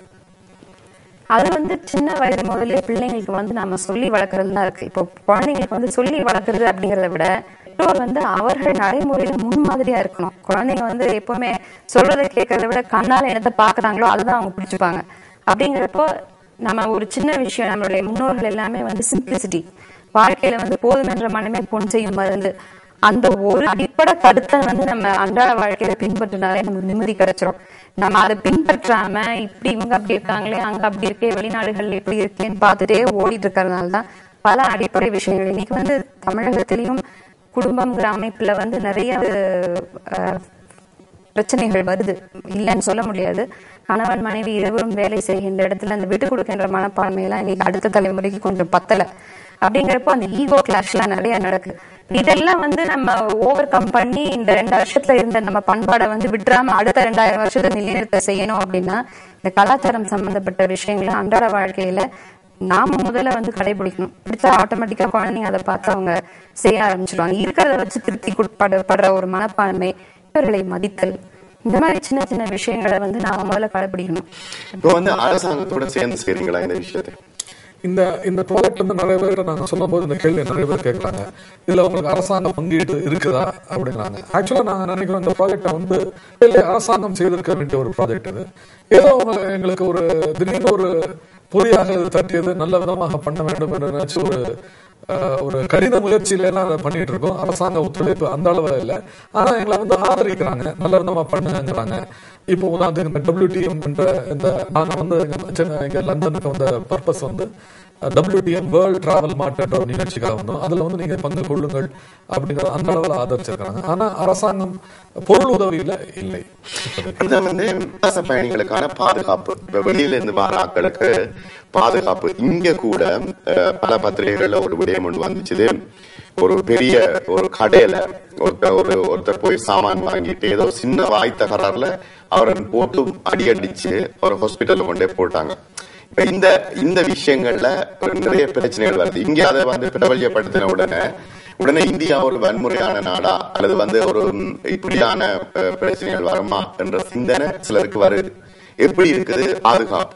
அது வந்து சின்ன வயது முதலே பிள்ளைங்களுக்கு வந்து நம்ம சொல்லி வளர்க்கறது தான் இருக்கு. இப்போ குழந்தைங்களுக்கு வந்து சொல்லி வளர்க்கறது அப்படிங்கறத விட பெற்றோர் வந்து அவர்கள் நடைமுறையில முன்மாதிரியா இருக்கணும். குழந்தைங்க வந்து எப்பவுமே சொல்றதை கேட்கறத விட கண்ணால என்னத்தை பாக்குறாங்களோ அதுதான் அவங்க பிடிச்சுப்பாங்க. அப்படிங்கிறப்போ நம்ம ஒரு சின்ன விஷயம், நம்மளுடைய முன்னோர்கள் எல்லாமே வந்து சிம்பிளிசிட்டி, வாழ்க்கையில வந்து போதும் என்ற மனமே பொன் செய்யும் மருந்து, அந்த ஒரு அடிப்படை கருத்தை வந்து நம்ம அன்றாட வாழ்க்கையில பின்பற்றினாலே நமக்கு நிம்மதி கிடைச்சிரும். நம்ம அதை பின்பற்றாம இப்படி இவங்க அப்படி இருக்காங்களே, அங்க அப்படி இருக்கே, வெளிநாடுகள் எப்படி இருக்கேன்னு பார்த்துட்டே ஓடிட்டு இருக்கிறதுனாலதான் பல அடிப்படை விஷயங்கள் இன்னைக்கு வந்து தமிழகத்திலையும் குடும்பம் அமைப்புல வந்து நிறைய பிரச்சனைகள் வருது, இல்லைன்னு சொல்ல முடியாது. கணவன் மனைவி இருவரும் வேலை செய்கின்ற இடத்துல அந்த விட்டு கொடுக்கின்ற மனப்பான்மையெல்லாம் இன்னைக்கு அடுத்த தலைமுறைக்கு கொஞ்சம் பத்தல. அப்படிங்கிறப்போ அந்த ஈகோ கிளாஷ் எல்லாம் நிறைய நடக்குது. இதெல்லாம் வந்து நம்ம ஓவர் கம் பண்ணி இந்த ரெண்டு வருஷத்துல இருந்த நம்ம பண்பாடை வந்து விட்டுறாம அடுத்த ரெண்டாயிரம் வருஷத்தை நிலைநிறுத்த செய்யணும் அப்படின்னா இந்த கலாச்சாரம் சம்பந்தப்பட்ட விஷயங்களை அன்றாட வாழ்க்கையில நாம முதல்ல வந்து கடைபிடிக்கணும். பிடிச்சா ஆட்டோமேட்டிக்கா குழந்தைங்க அதை பார்த்து அவங்க செய்ய ஆரம்பிச்சிருவாங்க. இருக்கிறத வச்சு திருப்தி படுற ஒரு மனப்பான்மை, இவர்களை மதித்தல், இந்த மாதிரி சின்ன சின்ன விஷயங்களை வந்து நாம முதல்ல கடைபிடிக்கணும். இப்போ வந்து அரசாங்கத்தோட சேர்ந்து செய்றீங்களா இந்த விஷயத்தை? இந்த இந்த ப்ராஜெக்ட் வந்து நிறைய பேர் நாங்க சொல்லும் போது இந்த கேள்வி நிறைய பேர் கேட்கறாங்க, இதுல உங்களுக்கு அரசாங்க பங்கீடு இருக்குதா அப்படிங்கிறாங்க. ஆக்சுவலா நாங்க நினைக்கிறோம் இந்த ப்ராஜெக்டை வந்து அரசாங்கம் செய்திருக்க வேண்டிய ஒரு ப்ராஜெக்ட் இது. ஏதோ எங்களுக்கு ஒரு திடீர்னு ஒரு புதியாக தட்டியது, நல்ல விதமாக பண்ண வேண்டும் என்று நினைச்சு ஒரு ஒரு கடின முயற்சியில எல்லாம் அதை பண்ணிட்டு இருக்கோம். அரசாங்க ஒத்துழைப்பு அந்த அளவுல இல்லை, ஆனா எங்களை வந்து ஆதரிக்கிறாங்க, நல்ல விதமா பண்ணுங்கிறாங்க. இப்போ உதாரணத்துக்கு இந்த டபிள்யூடிஎம் என்ற இந்த நாங்க வந்து இங்க லண்டனுக்கு வந்த பர்பஸ் வந்து டபிள்யூடிஎம் வேர்ல்ட் டிராவல் மார்ட் என்ற ஒரு நிகழ்ச்சிக்காக வந்தோம். அதுல வந்து நீங்க பங்கு கொள்ளுங்கள் அப்படிங்கிற அந்த அளவுல ஆதரிச்சிருக்காங்க. ஆனா அரசாங்கம் பொருள் உதவியில இல்லை. வந்து பயணிகளுக்கான பாதுகாப்பு, வெளியில இருந்து வர ஆட்களுக்கு பாதுகாப்பு. இங்க கூட பல பத்திரிகைகள்ல ஒரு விடயம் ஒன்று வந்துச்சு. ஒரு பெரிய ஒரு கடையில ஒருத்தர் ஒரு ஒருத்தர் போய் சாமான் வாங்கிட்டு ஏதோ சின்ன வாய் தகராறுல அவரை போட்டு அடி அடிச்சு ஒரு ஹாஸ்பிட்டல்ல கொண்டே போட்டாங்க. இந்த இந்த விஷயங்கள்ல நிறைய பிரச்சனைகள் வருது. இங்க அதை வந்து பிரபல்யப்படுத்தின உடனே உடனே இந்தியா ஒரு வன்முறையான நாடா அல்லது வந்து ஒரு இப்படியான பிரச்சனைகள் வருமா என்ற சிந்தனை சிலருக்கு வருது. எப்படி இருக்குது பாதுகாப்பு?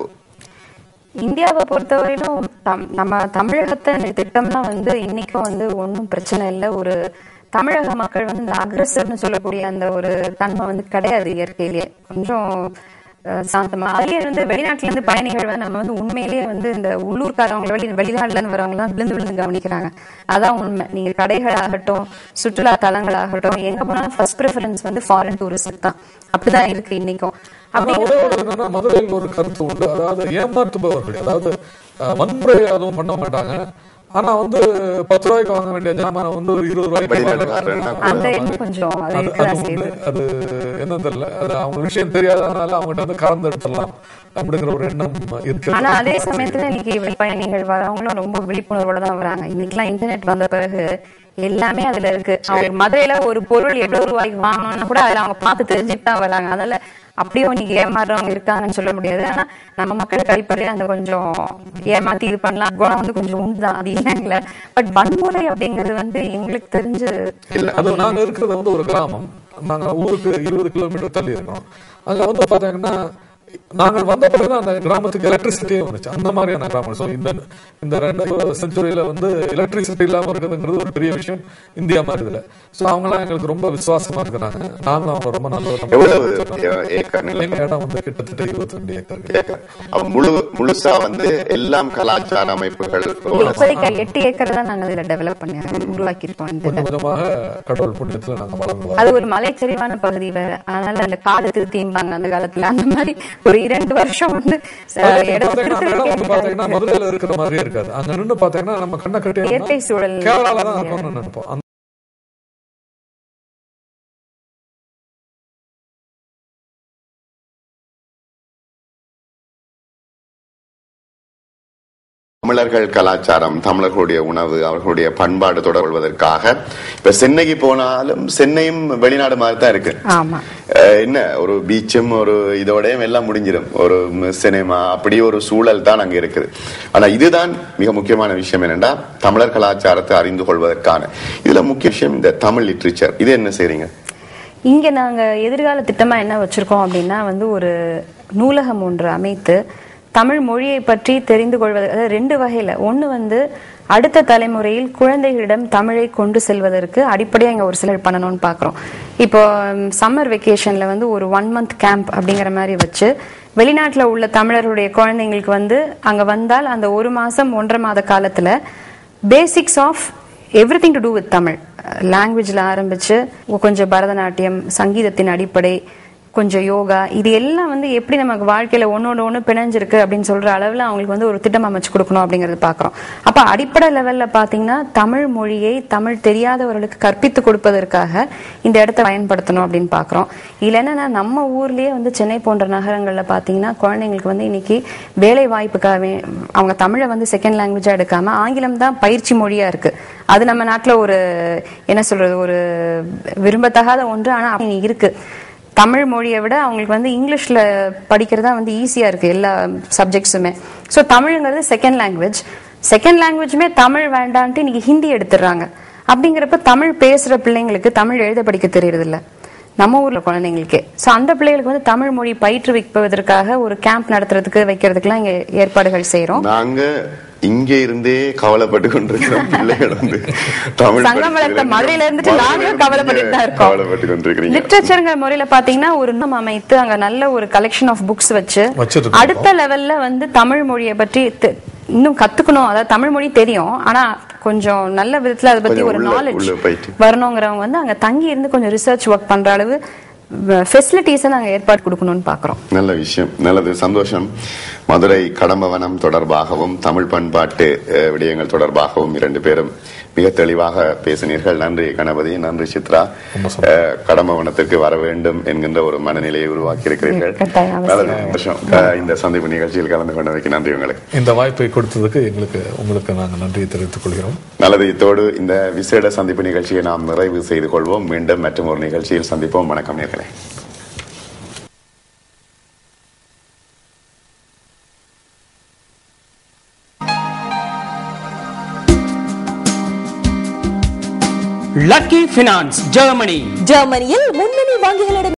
இந்தியாவை பொறுத்தவரையிலும் நம்ம தமிழகத்தை திட்டம்லாம் வந்து இன்னைக்கும் வந்து ஒன்றும் பிரச்சனை இல்லை. ஒரு தமிழக மக்கள் வந்து இந்த அக்ரஸர்னு சொல்லக்கூடிய அந்த ஒரு தன்மை வந்து கிடையாது இயற்கையிலேயே. கொஞ்சம் சாந்தமா அதே வந்து வெளிநாட்டுல இருந்து பயணிகள் வந்து நம்ம வந்து உண்மையிலேயே வந்து இந்த உள்ளூர்காரவங்க வெளி வெளிநாட்டுல இருந்து வரவங்க எல்லாம் விழுந்து விழுந்து கவனிக்கிறாங்க. அதான் உண்மை. நீங்க கடைகள் ஆகட்டும், சுற்றுலா தலங்கள் ஆகட்டும், எங்க போனாலும் ஃபர்ஸ்ட் ப்ரிஃபரன்ஸ் வந்து ஃபாரின் டூரிஸ்ட் தான். அப்படிதான் இருக்கு இன்னைக்கும். மதுரையில் ஒரு கருத்து உண்டு, அதாவது ஏமாற்றுபவர்கள், அதாவது வன்முறை அதுவும் பண்ண மாட்டாங்க, ஆனா வந்து பத்து ரூபாய்க்கு வாங்க வேண்டிய ஜாமான வந்து ஒரு இருபது ரூபாய்க்கு அது என்ன தெரியல, அது அவங்க விஷயம் தெரியாதனால அவங்ககிட்ட வந்து கலந்து எடுத்துடலாம் அப்படிங்கிற ஒரு எண்ணம் இருக்கு. ஆனா அதே சமயத்துல இன்னைக்கு பயணிகள் வரவங்களும் ரொம்ப விழிப்புணர்வோட தான் வராங்க. இன்னைக்கு எல்லாம் இன்டர்நெட் வந்த பிறகு எல்லாமே அதுல இருக்கு. அவங்க மதுரையில ஒரு பொருள் எவ்வளவு ரூபாய்க்கு வாங்கணும்னு கூட அதுல அவங்க பார்த்து தெரிஞ்சுட்டு தான் வராங்க. அதனால அப்படியே இன்னைக்கு ஏமாறுறவங்க இருக்காங்கன்னு சொல்ல முடியாது. ஆனா நம்ம மக்களுக்கு அடிப்படையில அந்த கொஞ்சம் ஏமாத்தி இது பண்ணலாம் குணம் வந்து கொஞ்சம் உண்டுதான், அது இல்லைங்களா. பட் வன்முறை அப்படிங்கிறது வந்து எங்களுக்கு தெரிஞ்சு அது நாங்க இருக்கிறது வந்து ஒரு கிராமம். நாங்க ஊருக்கு இருபது கிலோமீட்டர் தள்ளி இருக்கோம். அங்க வந்து பாத்தீங்கன்னா நாங்கள் வந்த பிறகு அந்த கிராமத்துக்கு எலக்ட்ரிசிட்டியே வந்துச்சு. அந்த மாதிரியான கிராமம். ஸோ இந்த இந்த ரெண்டாவது செஞ்சுரியில வந்து எலக்ட்ரிசிட்டி இல்லாமல் இருக்கிறதுங்கிறது ஒரு பெரிய விஷயம் இந்தியா மாதிரி இல்லை. ஸோ அவங்களாம் எங்களுக்கு ரொம்ப விசுவாசமா இருக்கிறாங்க. நாங்களும் அவங்க ரொம்ப நல்ல இடம் வந்து கிட்டத்தட்ட இருபத்தி ரெண்டு ஏக்கர் முழு முழுசா வந்து எல்லாம் கலாச்சார அமைப்புகள் எட்டு ஏக்கர் தான் நாங்கள் இதில் டெவலப் பண்ணி உருவாக்கி இருக்கோம். கொஞ்சமாக கடவுள் புண்ணியத்தில் நாங்கள் வளர்ந்தோம். அது ஒரு மலைச்சரிவான பகுதி வேற, அதனால அந்த காடு திருத்திம்பாங்க அந்த காலத்துல. அந்த மாதிரி ஒரு இரண்டு வருஷம் வந்து மதுரையில இருக்கிற மாதிரியே இருக்காது. அங்க நின்று பாத்தீங்கன்னா நம்ம கண்ணை கட்டி இயற்கை சூழல் கேரளால தான் இருக்கணும்னு நினைப்போம். தமிழர்கள் கலாச்சாரம், தமிழர்களுடைய உணவு, அவர்களுடைய பண்பாடு தொடர்வதற்காக இப்ப சென்னைக்கு போனாலும் சென்னையும் வெளிநாடு மாதிரி தான் இருக்கு. என்ன ஒரு பீச்சும் ஒரு இதோடய எல்லாம் முடிஞ்சிடும், ஒரு சினிமா, அப்படி ஒரு சூழல் தான் அங்க இருக்குது. ஆனா இதுதான் மிக முக்கியமான விஷயம் என்னன்னா தமிழர் கலாச்சாரத்தை அறிந்து கொள்வதற்கான இதுல முக்கிய விஷயம் இந்த தமிழ் லிட்ரேச்சர். இது என்ன செய்றீங்க இங்க? நாங்க எதிர்கால திட்டமா என்ன வச்சிருக்கோம் அப்படின்னா வந்து ஒரு நூலகம் ஒன்று அமைத்து தமிழ் மொழியை பற்றி தெரிந்து கொள்வது. அதாவது ரெண்டு வகையில, ஒண்ணு வந்து அடுத்த தலைமுறையில் குழந்தைகளிடம் தமிழை கொண்டு செல்வதற்கு அடிப்படையாக இங்க ஒரு சிலர் பண்ணணும்னு பாக்குறோம். இப்போ சம்மர் வெக்கேஷன்ல வந்து ஒரு ஒன் மந்த் கேம்ப் அப்படிங்கிற மாதிரி வச்சு வெளிநாட்டுல உள்ள தமிழருடைய குழந்தைங்களுக்கு வந்து அங்க வந்தால் அந்த ஒரு மாசம் ஒன்றரை மாத காலத்துல basics of everything to do with Tamil, லாங்குவேஜில் ஆரம்பித்து கொஞ்சம் பரதநாட்டியம், சங்கீதத்தின் அடிப்படை, கொஞ்சம் யோகா, இது எல்லாம் வந்து எப்படி நமக்கு வாழ்க்கையில் ஒன்னோட ஒன்று பிணைஞ்சிருக்கு அப்படின்னு சொல்கிற அளவில் அவங்களுக்கு வந்து ஒரு திட்டம் அமைச்சு கொடுக்கணும் அப்படிங்கிறது பார்க்குறோம். அப்போ அடிப்படை லெவலில் பார்த்தீங்கன்னா தமிழ் மொழியை தமிழ் தெரியாதவர்களுக்கு கற்பித்து கொடுப்பதற்காக இந்த இடத்த பயன்படுத்தணும் அப்படின்னு பார்க்குறோம். இதில் என்னென்னா நம்ம ஊர்லேயே வந்து சென்னை போன்ற நகரங்களில் பார்த்தீங்கன்னா குழந்தைங்களுக்கு வந்து இன்னைக்கு வேலை வாய்ப்புக்காகவே அவங்க தமிழை வந்து செகண்ட் லாங்குவேஜாக எடுக்காமல் ஆங்கிலம் தான் பயிற்சி மொழியாக இருக்குது. அது நம்ம நாட்டில் ஒரு என்ன சொல்கிறது, ஒரு விரும்பத்தகாத ஒன்று. ஆனால் இருக்குது. தமிழ் மொழியை விட அவங்களுக்கு வந்து இங்கிலீஷில் படிக்கிறதா வந்து ஈஸியாக இருக்குது எல்லா சப்ஜெக்ட்ஸுமே. ஸோ தமிழுங்கிறது செகண்ட் லாங்குவேஜ். செகண்ட் லாங்குவேஜுமே தமிழ் வேண்டான்ட்டு இன்னைக்கு ஹிந்தி எடுத்துடுறாங்க. அப்படிங்கிறப்ப தமிழ் பேசுகிற பிள்ளைங்களுக்கு தமிழ் எழுத படிக்க தெரியறதில்ல நம்ம ஊரில் குழந்தைங்களுக்கே. ஸோ அந்த பிள்ளைகளுக்கு வந்து தமிழ் மொழி பயிற்றுவிப்பதற்காக ஒரு கேம்ப் நடத்துறதுக்கு வைக்கிறதுக்குலாம் இங்கே ஏற்பாடுகள் செய்கிறோம். நாங்கள் இங்க இருந்தே கவலைப்பட்டு கொண்டிருக்கிறோம். பிள்ளைகள் வந்து தமிழ் மதுரையில இருந்துட்டு நாங்களும் கவலைப்பட்டு தான் இருக்கோம். லிட்ரேச்சர்ங்கிற முறையில பாத்தீங்கன்னா ஒரு அமைத்து அங்க நல்ல ஒரு கலெக்ஷன் ஆஃப் புக்ஸ் வச்சு அடுத்த லெவல்ல வந்து தமிழ் மொழியை பற்றி இன்னும் கத்துக்கணும். அதாவது தமிழ் மொழி தெரியும், ஆனா கொஞ்சம் நல்ல விதத்துல அதை பத்தி ஒரு நாலேஜ் வரணுங்கிறவங்க வந்து அங்க தங்கி இருந்து கொஞ்சம் ரிசர்ச் ஒர்க் பண்ற அளவு ஃபெசிலிட்டிஸை நாங்கள் ஏற்பாடு கொடுக்கணும்னு பார்க்குறோம். நல்ல விஷயம், நல்லது, சந்தோஷம். மதுரை கடம்பவனம் தொடர்பாகவும் தமிழ் பண்பாட்டு விடயங்கள் தொடர்பாகவும் இரண்டு பேரும் மிக தெளிவாக பேசினீர்கள். நன்றி கணபதி, நன்றி சித்ரா. கடம்பவனத்திற்கு வர வேண்டும் என்கின்ற ஒரு மனநிலையை உருவாக்கி இருக்கிறீர்கள். இந்த சந்திப்பு நிகழ்ச்சியில் கலந்து கொண்டமைக்கு நன்றி உங்களுக்கு. இந்த வாய்ப்பை கொடுத்ததுக்கு எங்களுக்கு உங்களுக்கு நாங்கள் நன்றியை தெரிவித்துக் கொள்கிறோம். நல்லது. இத்தோடு இந்த விசேட சந்திப்பு நிகழ்ச்சியை நாம் நிறைவு செய்து கொள்வோம். மீண்டும் மற்றும் ஒரு நிகழ்ச்சியில் சந்திப்போம். வணக்கம் நேயர்களே. Lucky finance Germany. ஜெர்மனியில் முன்னணி வங்கிகளிடம்